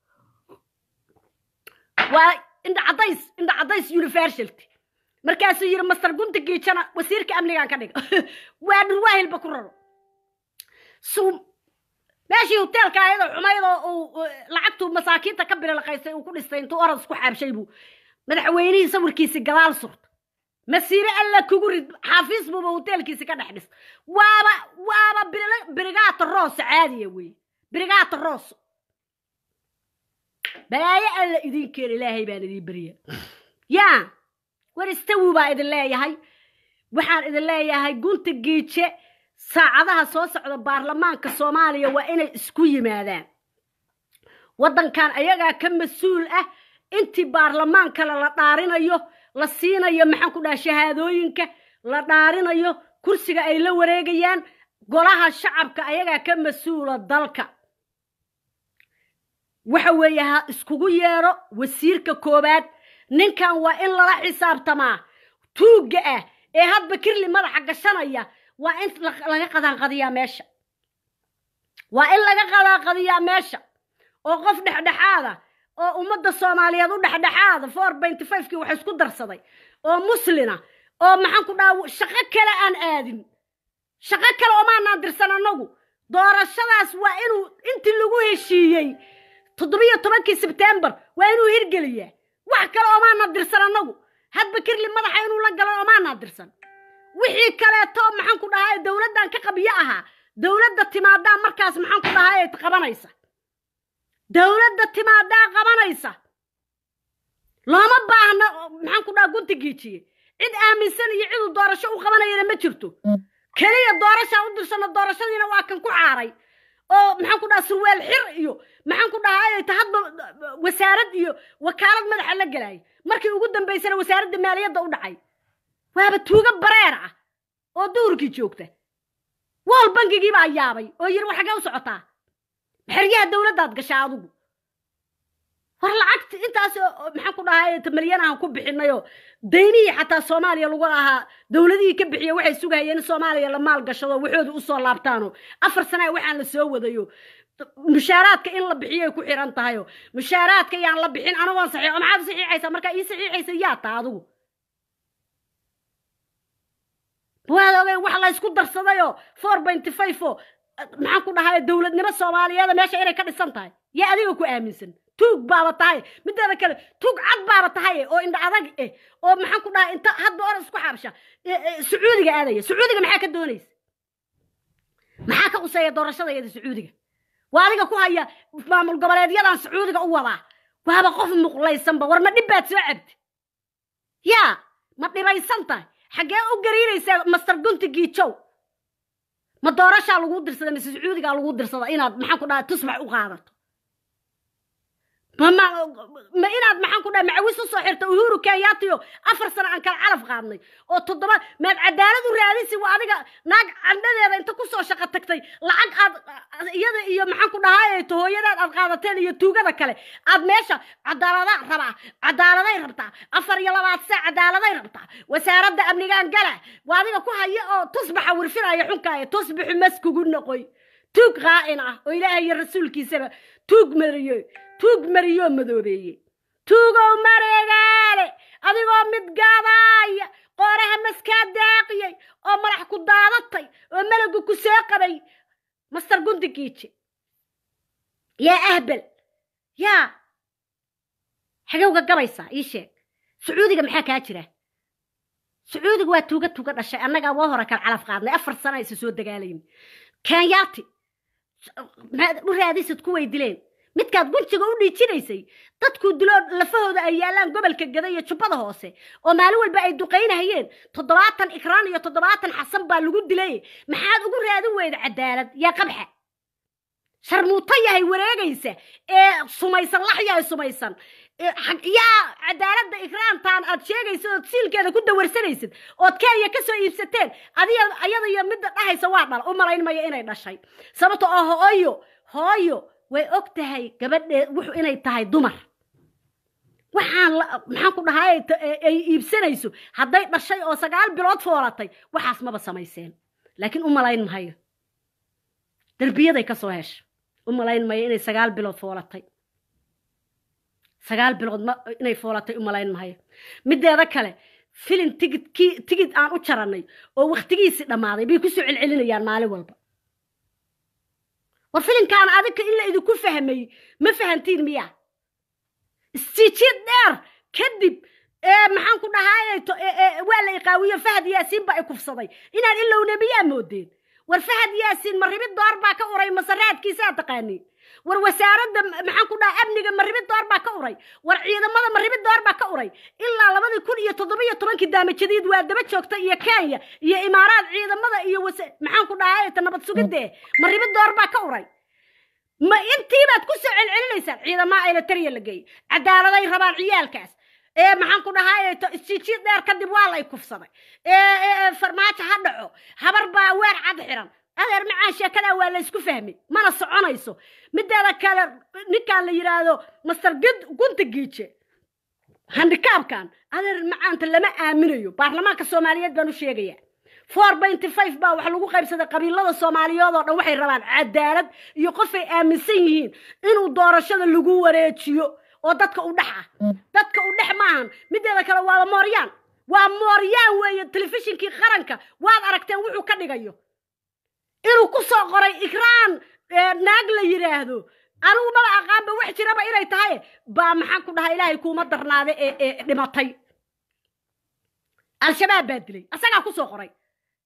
[SPEAKER 1] waa inda cadays inda cadays university markaasuu yiri master gunta geejana wasiirka amniga ka dhig waa dhulwaahil ba ku raro sum meeshii hotelka ayada xumaydo oo lacagtu masaakiinta ka bilaqaysay uu ku dhistay intuu orad isku xaabshay buu madaxweynaha sawirkiisa gadaal surta masiire alla kugu rid xafiis buu hotelkiisa ka dhaxdhis waaba waaba brigaata roos caadiye way brigaata roos balaaye alla idin keen ilaahay baan idin bariya yaa war istawu baa idin leeyahay waxaan idin leeyahay gunta geeje saacadaha soo socda baarlamaanka Soomaaliya waa inay isku yimaadaan wadankan ayaga ka mas'uul ah intii baarlamaanka la dhaarinayo la siinayo maxaan ku dhahay shahaadooyinka la dhaarinayo kursiga ay la wareegayaan golaha shacabka ayaga ka mas'uula dalka waxa weeyaha iskugu yeero wasiirka koobaad ninkan waa in la xisaabtamaa tuuga ah ee hadba kirli madaxa gashanaya waa in laga qadaan qadiya meesha waa in laga qadaan qadiya meesha oo qof dhaxdhaxaada oo ummadda Soomaaliyeed u dhaxdhaxaada four point five kii wax isku darsaday oo muslina oo maxaan ku dhaaw shaqo kale aan aadin shaqo kale oo ma naadirsan anagu doorashadaas waa inuu intii lagu heshiiyay toddoba iyo tobankii September waa inuu hirgeliyaa wax kale oo ma naadirsan anagu hadba kirli madaxa inuu la galo oo ma naadirsan wixii kale to maxaan ku dhahay dawladdan ka qabiyo aha dawladda timaada markaas maxaan ku dhahay ay qabanaysa dawladda timaada qabanaysa lama baahna maxaan ku dhahay gunti geejiye cid aaminsan iyo cid doorasho u qabanayna ma jirto kaliya doorasho u dirsana doorashadiina waa kan ku xaaray oo maxaan ku dhahaa surweel xir iyo maxaan ku dhahaa ta hadba wasaarad iyo wakaalad madaxa la galay markii ugu dambeysana wasaaradda maaliyadda u dhacay waaba tuuga bareer ah oo duurkii joogta wal bankigii baa yaabay oo yiri waxa ka u socotaa xiriyaha dawladdaad gashaa adigu war lacagta intaas maxaan ku dhahay malyan ku bixinayo deynii xataa Soomaaliya lagu ahaa dawladii ka bixiye waxay sugayeen Soomaaliya la maal gashado waxoodu u soo laabtaano afar sano waxaan la soo wadayo mushaaraadka in la bixiyo ku xiran tahay mushaaraadka yaan la bixin ana waan saxiix ama xabsi saxiixaysa marka ii saxiixaysa yaa taa adigu waxa wax la isku darsadayo four point five maxaan ku dhahay dawladnimo Soomaaliyeed meesha inay ka dhisan tahay yaa adiga ku aaminsan tuug baaba tahay midda kale tuug cad baaba tahay oo indha adag eh oo maxaan ku dhahay inta hadba or isku xabsha Sacuudiga aadaya Sacuudiga maxaa ka doonaysa maxaa ka usay doorashada iyada Sacuudiga waaliga ku haya maamul goboleedyadan Sacuudiga u wada waaba qof muqlaysan ba war ma dhibaad soo cabdi ya ma dhibaysan tahay xagee u gariiraysa master guntigii jow ma doorasha lagu dirsada mise Sacuudiga lagu dirsada inaad maxaan ku dhahay tusbax u qaadato mama ma inaad maxaan ku dhahay macawis soo xirta Uhuru Kenyatta afar sano aan kala calaf qaadnay oo toddoba maad cadaalad u raadisi waa adiga naag candhadeeda inta ku soo shaqo tagtay lacag aad iyada iyo maxaan ku dhahay tooyadaad aad qaadateen iyo tuugada kale aad meesha cadaalada raba cadaaladay rabtaa afar iyo labaad saac cadaaladay rabtaa wasaaradda amnigaan gala waa adiga ku haya oo tusbaxa wirfinaaya xunkaaya tusbaxu maskugu noqoy tuug qaa'in ah oo Ilaahay iyo rasuulkiisaba tuug mariyo tuug mariyo madoobeeye tuugo mareegaale adigoo mid gaadaaya qoraha maska daaqiyay oo madax ku daadatay oo malagu ku soo qabay master gundigiici yaa ahbal yaa xagowga gabaysa ii sheeg Sacuudiga maxaa ka jira Sacuudiga waa tuuga tuuga dhashay annaga waa hore kala calaf qaadnay afar sano ay soo dagaalayn Kenyatta ma u raadisad ku weydileen midkaad guntiga u dhiijinaysay dadku dilo lafahooda ay yaalaan gobolka Gada iyo Jubbada hoose oo maalin walba ay duqeynahayeen toddobaatan ikraan iyo toddobaatan xasan baa lagu dilay maxaad ugu raadin weyda cadaalad yaa qabxa sharmuuta yahay wareegaysa ee sumaysan laxya sumaysan yaa cadaaladda ikraantaan aad sheegayso oo siilkeeda ku dawarsanaysid oo Kenya ka soo iibsateen adiga ayada iyo mid dhahaysa waa dhal u malaynmaya inay dhashay sababtoo ah hooyo hooyo way ogtahay gabadheed wuxuu inay tahay dumar waxaan maxaan ku dhahay ay iibsanayso haday dhashay oo sagaal bilood foolatay waxaas maba samayseen laakiin u malayn mahayo darbiyaday ka soo heshay u malayn mahayo inay sagaal bilood foolatay sagaal bilood inay foolatay u malayn mahayo mideeda kale filim tigid tigid aan u jaranay oo waqtigiisi dhamaaday bay ku soo celcelinayaan maalin walba وفيلم كان عادك إلا إذا كل فهمي ما فهمتين مياه استيجيد دار كذب إيه محن كنا هاي إيه ولا قوية فهد ياسين بقى كفصدي إن إلا ونبيا مودين والفهد ياسين مريبت دار بقى كوري مسرات كيسات تقاني والوسارة محن كنا أبني مريبت دار بقى كوري والعيادة ماذا مريبت دار بقى كوري إلا لما يكون يتضبي طبعا كدام جديد وادبت شوكتا يا كاية يا إمارات عيادة ماذا يا وس محن كنا هاي تنبت سجده مريبت دار بقى كوري ما انتي ما تكسر العليسة عيدا ما إلى تري اللي جاي عدالة ذي ربع عيال كاس إيه محن كنا هاي الشيء دار كذب والله يكفصنا إيه إيه فرمات هدعو هبربا وين عد حرام هذا معاش كذا ولا يسكو فهمي ما نصعنا يسو مدة هذا كان نكال اللي يرادو مستر جد كنت جيتشي هندكاب كان هذا معانت اللي ما آمنيو برلمان كالصوماليات بنو شيء four point five baa waxa lagu qaybsaday qabiilada Soomaaliyeed oo dhan waxay rabaan cadaalad iyo qof ay aaminsan yihiin inuu doorashada lagu wareejiyo oo dadka u dhaxa dadka u dhax maahan mideeda kale waa Mooryaan waa Mooryaan weeye telefishinkii qaranka waad aragteen wuxuu ka dhigayo inuu ku soo qoray ikraan naag la yiraahdo anigu ma aqaanba wax jiraba inay tahay baa maxaan ku dhahay Ilaahay kuuma darnaade ee dhimatay al-shabaab badilay asaga ku soo qoray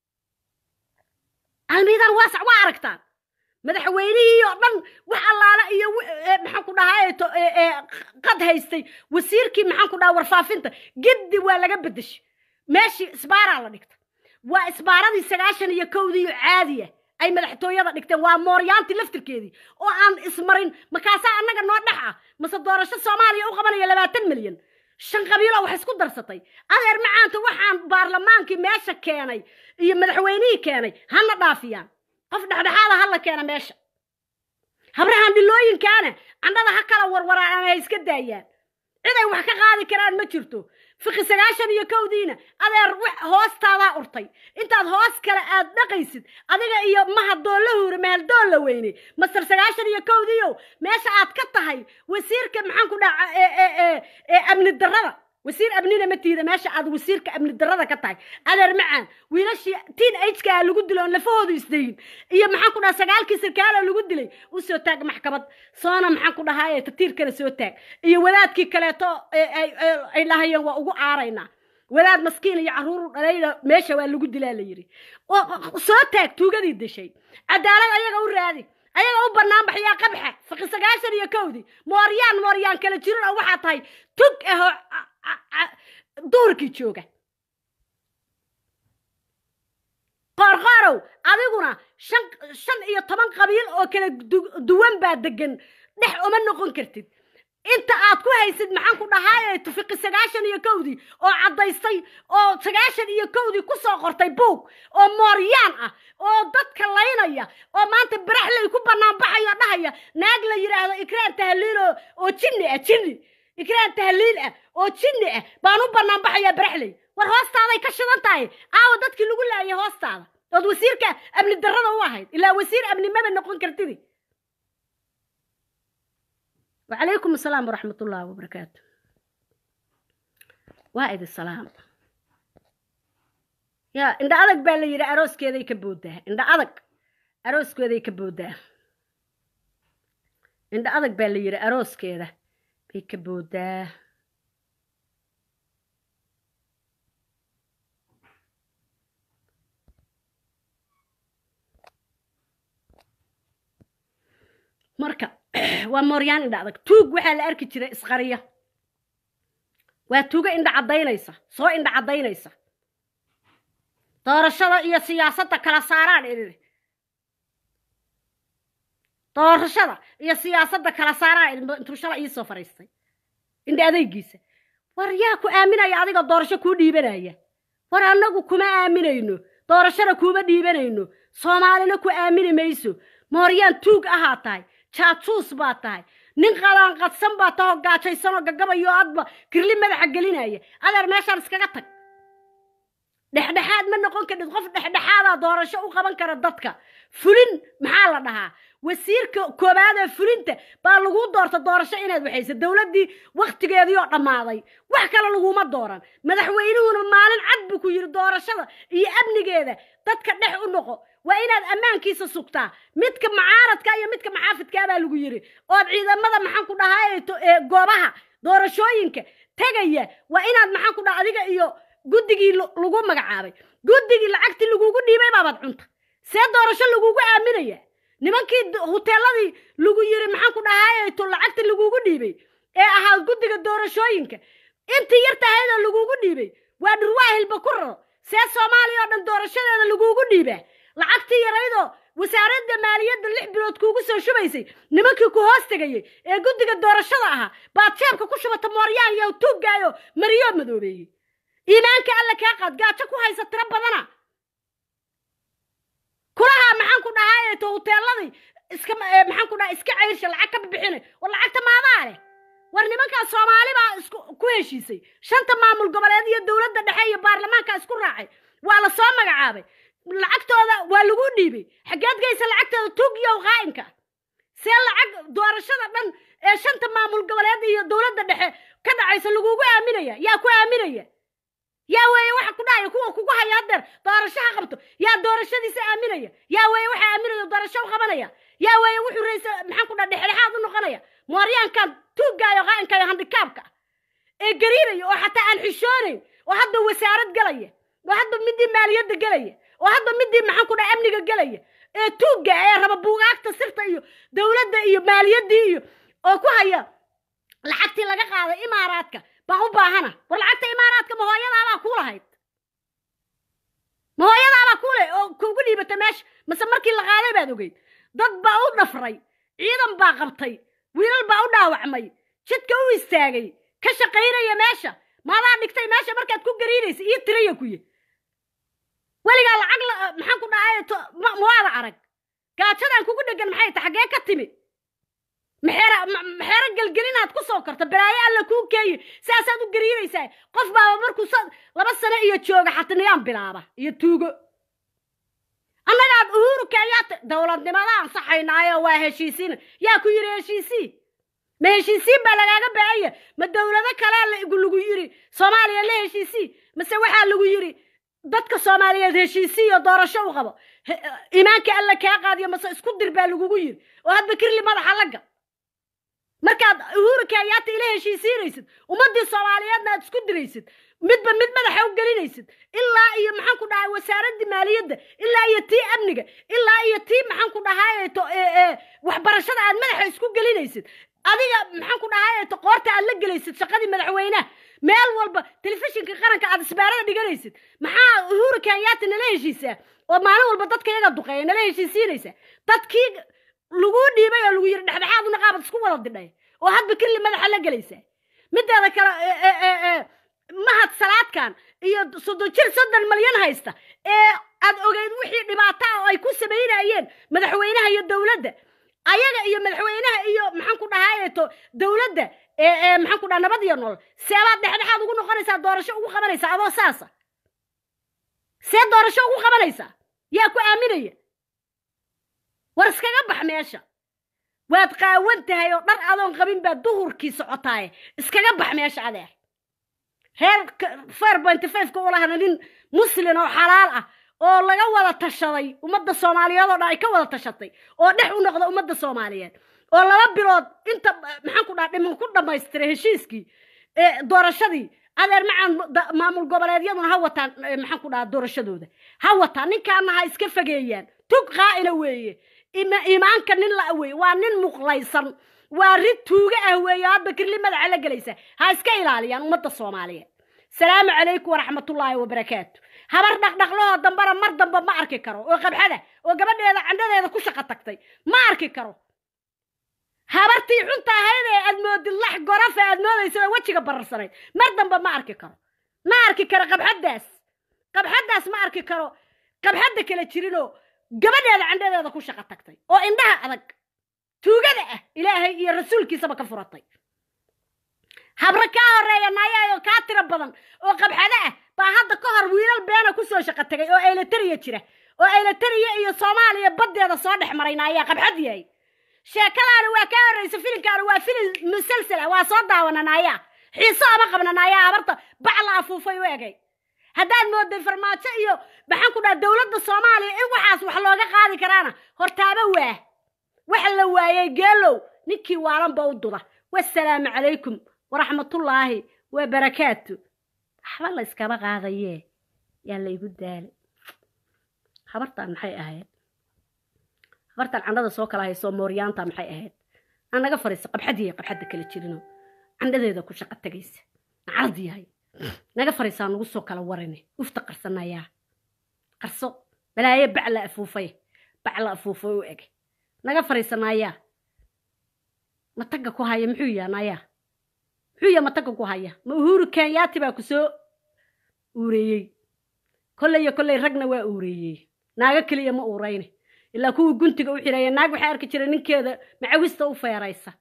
[SPEAKER 1] الميدان واسع وعركتان مدحويني دن wax allaala iyo maxaan ku dhahay qad haystay wasiirkii maxaan ku dhahay warfaafinta gidi waa laga bedeshay meeshii isbaara la dhigtay waa isbaaradii sagaashan iyo kowdii caadiya ay madaxtooyada dhigteen waa mooryaanti laftirkeedii oo aan ismarin markaasaa annaga noo dhex ah mase doorasho Soomaaliya u qabanaya labaatan milyan shan qabiilo wax isku darsatay adeer macaanta waxaan baarlamaankii meesha keenay iyo madaxweynihii keenay hana dhaafiyaan qof dhexdhexaada hala keena meesha habrahan dilooyinkaana andada ha kala warwaraan ay iska daayaan ciday wax ka qaadi karaan ma jirto fiqi sagaashan iyo kowdiina adeer hoostaada urtay intaad hoos kale aad dhaqaysid adiga iyo mahadoola huur mahadoola weyne masar sagaashan iyo kowdiyo meesha aad ka tahay wasiirka maxaan ku dhaca ee ee ee amni darrada wasiir amnina ma tiida meesha aad wasiirka amni darrada ka tahay adeer macaan wiilashii teen age-ka lagu dilo lafahoodu isdayn iyo maxaan ku dhaha sagaalkii sarkaal lagu dilay u soo taag maxkamad soona maxaan ku dhahaay tatiir kale soo taag iyo wadaadkii kaleeto ay ay lahayeen waa ugu aarayna wadaad maskiin iyo caruur dhalayna meesha waa lagu dilaa la yiri soo taag tuugadii dashay cadaalad ayaga u raadi ayaga u banaan baxaya qabxa fiqi sagaashan iyo kowdi mooryaan mooryaan kala jirin oo waxa tahay tug ah doorkii jooga qorqorow adiguna shan shan iyo toban qabiil oo kala duwan baa degan dhex uma noqon kartid inta aad ku haysid maxaan ku dhahaayay tufiqi sagaashan iyo kowdi oo cadaystay oo sagaashan iyo kowdi ku soo qortay buug oo mooryaan ah oo dadka laynaya oo maanta baraxley ku banaan baxaya dhahaya naag la yiraahdo ikraan tahliil oo jinni ah jinni ikraan tahliil ah oo jinni ah baan u banaan baxaya baraxley war hoostaaday ka shidan tahay aaw dadkii lagu laayay hoostaada oo wasiirka amni darrada u ahayd ilaa wasiir amni ma noqon kartid وعليكم السلام ورحمة الله وبركاته وايد السلام يا إن أدق بالي يرى أروس كذا يكبوده إن أدق أروس كذا يكبوده إن أدق بالي يرى أروس كذا يكبوده مركب وموريان إن دعك توج وحلا أركي ترى إسقارية وتوجا إن دعضينيسا سو إن دعضينيسا طار الشرع هي سياسة كلا ساران إلي طار الشرع هي سياسة كلا ساران أنتم الشرع يسافريستي إن ده يجيسه ورياكو آمنة يا عديك الدارشة كودي بنايا ورانكو كم آمنة إنه طار الشرع كوبا دي بناينه صومالنا كو آمنة ميسو موريان توج أهاتاي تشاتوس باتاي نقلان قد سنباتو قاتشي سنو قاقبا يو عدبا كرلي مدحا قلينايا أدار ماشا رسكاقتك دحدحاد من نقول كده تغف دحدحادا دورشا وقبان كردتك فلين محالا دها وسير كوبادا فلينتا بالغو دورتا دورشا إناد بحيس الدولة دي وقت قيادي يوعنا ماضي وحكا لغو ما دوران مدحوينون مالين عدبكو يري دورشا إي أبني قيادة تدك دحو النقو وإناد أمان كيسا سوقتا ميدك معارض كايا ميدك معافد كابا لغو يري واد عيدا ماذا محانكو دهاي قوباها دورشوينك تغيي وإناد محانكو دا أديك إيو guddigii lagu magacaabay guddigii lacagtii lagu dhiibay baabad cunta see doorasho lagu aaminaya nimankii hoteeladii lagu yiri maxaan ku dhahaayay to lacagtii lagu dhiibay ee ahaa guddiga doorashooyinka intii yartaayda lagu dhiibay waa dhurwaahil bakuro see Soomaaliya oo dhan doorashadeeda lagu dhiibay lacagtii yaraydo wasaaradda maaliyadda lix bilood kuugu soo shubaysay nimankii ku hoos tagayay ee guddiga doorashada ahaa baad jeebka ku shubata mooryaan iyo tuugaayo mariyo madoobeeyay إيمانك الله كاقد قاعد تكو هاي سترة بدنا كلها محن كنا هاي توتيلادي اسك محن كنا اسك عيرش العكب بحينه والله عكت ما ضاله ورني من كان صومالي ما اسك كويشيسي شنت مامul goboleedyo dawladda dhexe iyo baarlamaanka isku raacay waa la soo magacaabay lacagtooda waa lagu dhiibay xageed geysa lacagtooda tuugiyo qaanka see lacag doorashada dhan ee shanta maamul goboleed iyo dawladda dhexe ka dhacaysa lagu aaminaya yaa ku aaminaya يا وي واحد كنا يكون كوكو هيادر دارشة قبته يا دارشة دي سأمينية يا وي واحد أمينية دارشة وقبنية يا وي واحد رئيس محن كنا دحيل هذا النقنية ماريان كان توجا يغان كان عند كابكا الجريرة وحتى الحشارين وهذا وسعرات قلية وهذا مدي ماليات قلية وهذا مدي محن كنا أمني قلية توجا يا رب بوعك تصرت إيو دولة إيو ماليات إيو أو كوهيا لحتى لقى هذا إماراتك باهو باهنا والعكت إماراتك ما هو يلا ما كولا هيد ما هو يلا كله أو كوجلي بتماش مثلا مركي الغالي بعدوجي ضد بعود نفري عيدا باقبطي ويل بعود عوعمي شد كوي استاجي كشقيرة يا ماشى ما لا نكتي ماشى مركي تكون قريريس إيه تريه كوي ولي قال عقل محن كنا عاية ما ما عرق قال شذا كوجنا جن محيط حاجة كتمي محيرة محيرة قلقلنا تقصوا كرت برايا الله كون كي ساسادو قريريس قف بابا مركو صد لبس سنة يتشوق حتى نيام بلابا يتوقو أنا قاعد أهورو كايات دولة دماغان صحينا يا وهشيسين يا كويري هشيسي ما هشيسي بلغاقا باية ما الدولة ذا كلا اللي يقول لغو يري صوماليا اللي هشيسي ما سوحا لغو يري ضدك صوماليا هشيسي ودورة شوغبا إيمانك ألا كاقاد يا مسا اسكو دربا لغو يري وهاد بكر لي ماذا حلقا مركاد أهورو كايات اللي هشيسي ريسد ومدي صومالياتنا اسكو دريسد midba mid madaxa u gelinaysid ilaa iyo maxaan ku dhahay wasaaradda maaliyadda ilaa iyo tii amniga ilaa iyo tii maxaan ku dhahay to ee waxbarashada aad madaxa isku gelinaysid adiga maxaan ku dhahay to qoorta aad la gelaysid shaqadii madaxweynaha meel walba telefishinka qaranka aad isbaarada dhiganaysid maxaa Uhuru Kenyatta nala heshiisaa oo maalin walba dadka iyaga duqeeyay nala heshiisiinaysa dadkii lagu dhiibay oo lagu yiri dhexdhexaad una qaabad isku wada didhay oo hadba kulli madaxa la gelaysa mideeda kale ee ee mahad salaadkan iyo soddon jir soddon malyan haysta ee aad ogeyd wixii dhibaato ah oo ay ku sameeyeen madaxweynaha iyo dawladda ayaga iyo madaxweynaha iyo maxaan ku dhahay to dawladda ee ee maxaan ku dhahay nabad iyo nolol seebaad dhexdhexaad ugu noqonaysaa doorasho ugu qabanaysaa adoo saasa see doorasho ugu qabanaysaa yaa ku aaminaya war iskaga bax meesha waad qaawan tahay oo dhar adoon qabin baa duhurkii socotaay iskaga bax meesha adeer heer four point five ka walahan nin muslim oo xalaal ah oo laga wada tashaday ummadda Soomaaliyeed oo dhan ay ka wada tashatay oo dhex u noqdo ummadda Soomaaliyeed oo laba bilood inta maxaan ku dhahay dhiman ku dhamaystiray heshiiskii ee doorashadii adeer macaan maamul goboleedyaduna ha wataan maxaan ku dhahay doorashadooda ha wataan ninkaana ha iska fageeyaan tug qaa'ina weeye iimaanka nin la weeye waa nin muqlaysan waa rid tuuga ah weeye hadda kirli madaxa la galaysa ha iska ilaaliyaan ummadda Soomaaliyeed salaamu calaykum waraxmatullaahi wabarakaatu habar dhaqdhaqloo dambara mar damba ma arki karo oo qabxada oo gabadheeda candhadeeda ku shaqo tagtay ma arki karo habartii xunta ahayd ee aad moodid lax gorofa aad moodayso wajiga bararsanayd mar damba ma arki karo ma arki karo qabxadaas qabxadaas ma arki karo qabxada kala jirinoo gabadheeda candhadeeda ku shaqo tagtay oo indhaha adag tuugada ah ilaahay iyo rasuulkiisaba ka furatay habra ka horeeya naayayo ka tira badan oo qabxada ah baa hadda ka hor wiilal beena ku soo shaqo tagay oo eletariya jira oo eletariya iyo Soomaaliya badeeda soo dhex maray naaya qabxadiyay sheekadaani waa ka horeysa filimkaani waa filim musalsal waa soo daawananaaya xiiso ama qabnanaaya habarta bacla afuufay weegay haddaad mooday farmaajo iyo maxaan ku dhahay dawladda Soomaaliya in waxaas wax looga qaadi karaana hortaaba waa wax la waayay geelow ninkii waalan baa u duda wassalaamu calaykum waraxmatullaahi wabarakaatu waxba la iskaba qaadaye yaa la igu daalay habartaan maxay ahayd habartaan candhada soo kala hayso mooryaanta maxay ahayd aan naga fariiso qabxadii qabxada kala jirino candhadeeda ku shaqo tagaysa cardiyahay naga fariisaa nagu soo kala warine ufta qarsanaya qarso balaaye bacla afuufay bacla afuufay u eg naga fariisanaya mataga ku haya muxuu yaanaya muxuu yaa mataga ku haya ma Uhuru Kenyatta baa ku soo uureyay kollay kollay ragna waa uureyay naaga kaliya ma uureyne ilaa kuwa guntiga u xiraya naag waxa arki jiray ninkeeda macawista u feeraysa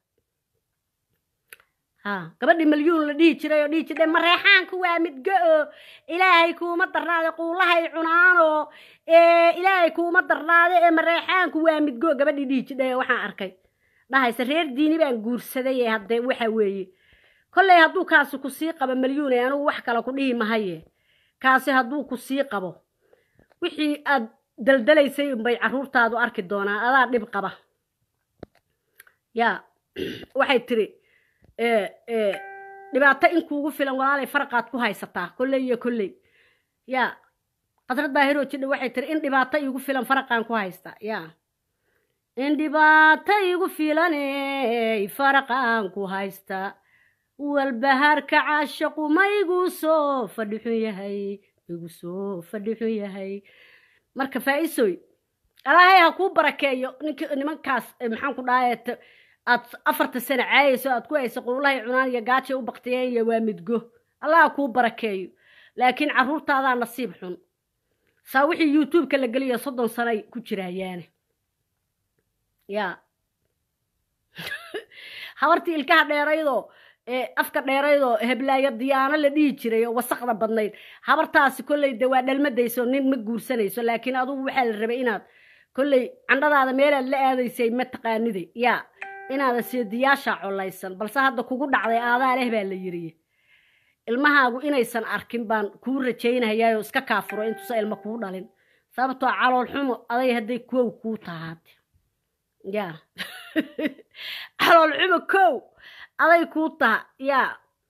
[SPEAKER 1] ha gabadhi milyuun la dhihi jiray oo dhihi jiray mareexaanku waa midgo ilaahay kuuma darnaade quulahay cunaano ee ilaahay kuuma darnaade ee mareexaanku waa midgo gabadhi dhihi jiray waxaan arkay dhahaysa reer diini baan guursaday ee hadda waxa weeye kollay hadduu kaasi ku sii qabo milyuun ee anigu wax kale ku dhihi mahaye kaasi hadduu ku sii qabo wixii aad daldalaysay bay caruurtaadu arki doonaa adaa dhib qaba yaa waxay tiri ee ee dhibaato in kuugu filan walaalay farqaad ku haysataa kollay iyo kollay yaa qadrad daahiro jidda waxay tiri in dhibaato iigu filan farqaan ku haysta yaa in dhibaato iigu filan ee farqaan ku haysta والبهار كعاشق ما يقصو فدحو يهي igu soo fadhiyo yahay marka faa'iisoy ilaahay ha ku barakeeyo ninka nimankaas maxaan ku dhahay aad afarta sano caayayso aad ku hayso qowlahay cunaan iyo gaajo u baqtiyeen iyo waa midgo allah ha ku barakeeyo laakiin caruurtaada nasiib xun saa wixii youtube ka la galiyo soddon sano ku jirayaan ya hawartii ilkaha dheeraydo ee afka dheeraydo heblaaya diyaano la dhigi jiray oo wasaqda badnayd habartaasi kulay dawaa dhalmadayso nin ma guursanayso laakiin adigu waxa la rabay inaad kulay candhadaada meel la aadaysay ma taqaaniday ya inaad sidiyaasha colaysan balse hadda kugu dhacday aadaa leh baa la yiri ilmahaagu inaysan arkin baan ku rajaynayaa oo iska kaafuro intuu ilma ku dhalin sababtoo calool xumo aday haday koow ku tahaad ya calool xumo koow aday ku taha ya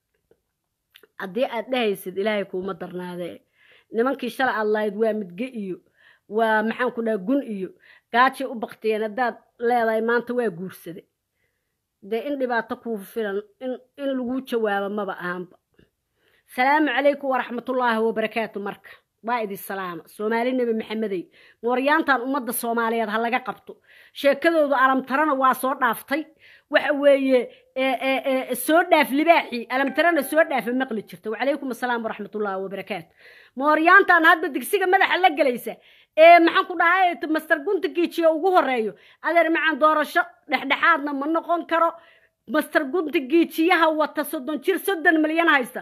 [SPEAKER 1] adii aad dhahaysid ilaahay kuma darnaade nimankii shalay allayd waa midge iyo waa maxaan ku dhahay gun iyo gaajo u baqtiyeen hadaad leedahay maanta waa guursade de in dhibaato ku filan in in lagu jawaabo maba ahanba salaamu calaykum waraxmatullaahi wabarakaatu marka waa idin salaama Soomaali nabi maxamedey mooryaantan umada Soomaaliyeed ha laga qabto sheekadoodu alamtarana waa soo dhaaftay waxa weeye ee ee soo dhaaf libaaxi alamtarana soo dhaaf maqli jirto walaykum asalaam waraxmatullaahi wabarakaatu mooryaantan hadda digsiga madaxa la galaysa ee maxaan ku dhahay master guntigiici ugu horeeyo adeer macaan doorasho dhexdhexaadna ma noqon karo master guntigiiciyaha wata soddon jir soddon milyan haysta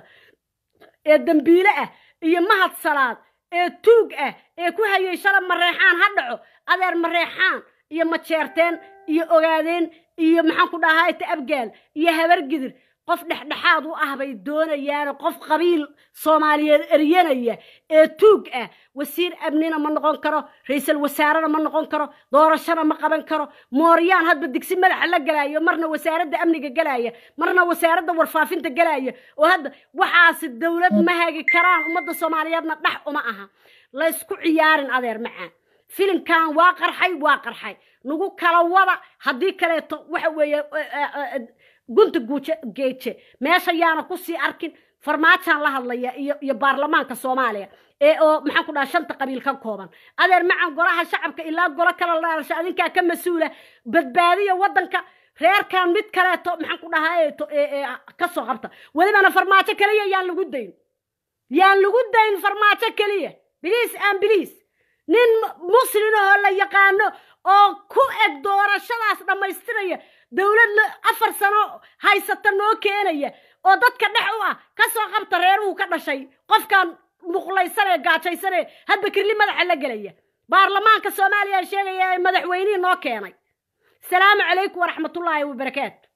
[SPEAKER 1] ee dambiile ah iyo mahad salaad ee tuug ah ee ku hayay shalay mareexaan ha dhaco adeer mareexaan iyo majeerteen iyo ogaadeen iyo maxaan ku dhahay ta abgaal iyo habar gidir qof dhexdhexaad u ah bay doonayaan qof qabiil Soomaaliyeed eryanaya ee tuug ah wasiir abnina ma noqon karo ra'iisul wasaarana ma noqon karo doorashada ma qaban karo mooryaan hadba digsi madaxa la galaayo marna wasaaradda amniga galaya marna wasaaradda warfaafinta galaya oo hadda waxaas dawlad ma hagi karaan umada Soomaaliyeedna dhax uma aha la isku ciyaarin adeer macaan filimkan waa qarxay waa qarxay nagu kala wada hadii kale waxa weeye gunta guuche geeche meesha yaana ku sii arkin farmaajan la hadlaya iyo iyo baarlamaanka Soomaaliya ee oo maxaan ku dhahay shanta qabiil ka kooban adeer macaan golaha shacabka ilaa golo kala la adinka ka masuula badbaadiyo wadanka reerkan mid kale to maxaan ku dhahay ka soo qabta walibana farmaajo kaliya yaan lagu dayn yaan lagu dayn farmaajo kaliya bilis aan bilis nin muslim oo la yaqaano oo ku eg doorashadaas dhameystiraya dawlad afar sano haysata noo keenaya oo dadka dhex u ah ka soo qabta reeruhu ka dhashay qofkan muqlaysan ee gaajaysan ee hadba kirli madaxa la galaya baarlamaanka Soomaaliya sheegaya madaxweynaha noo keenay salaamu calaykum waraxmatullaahi wabarakaatu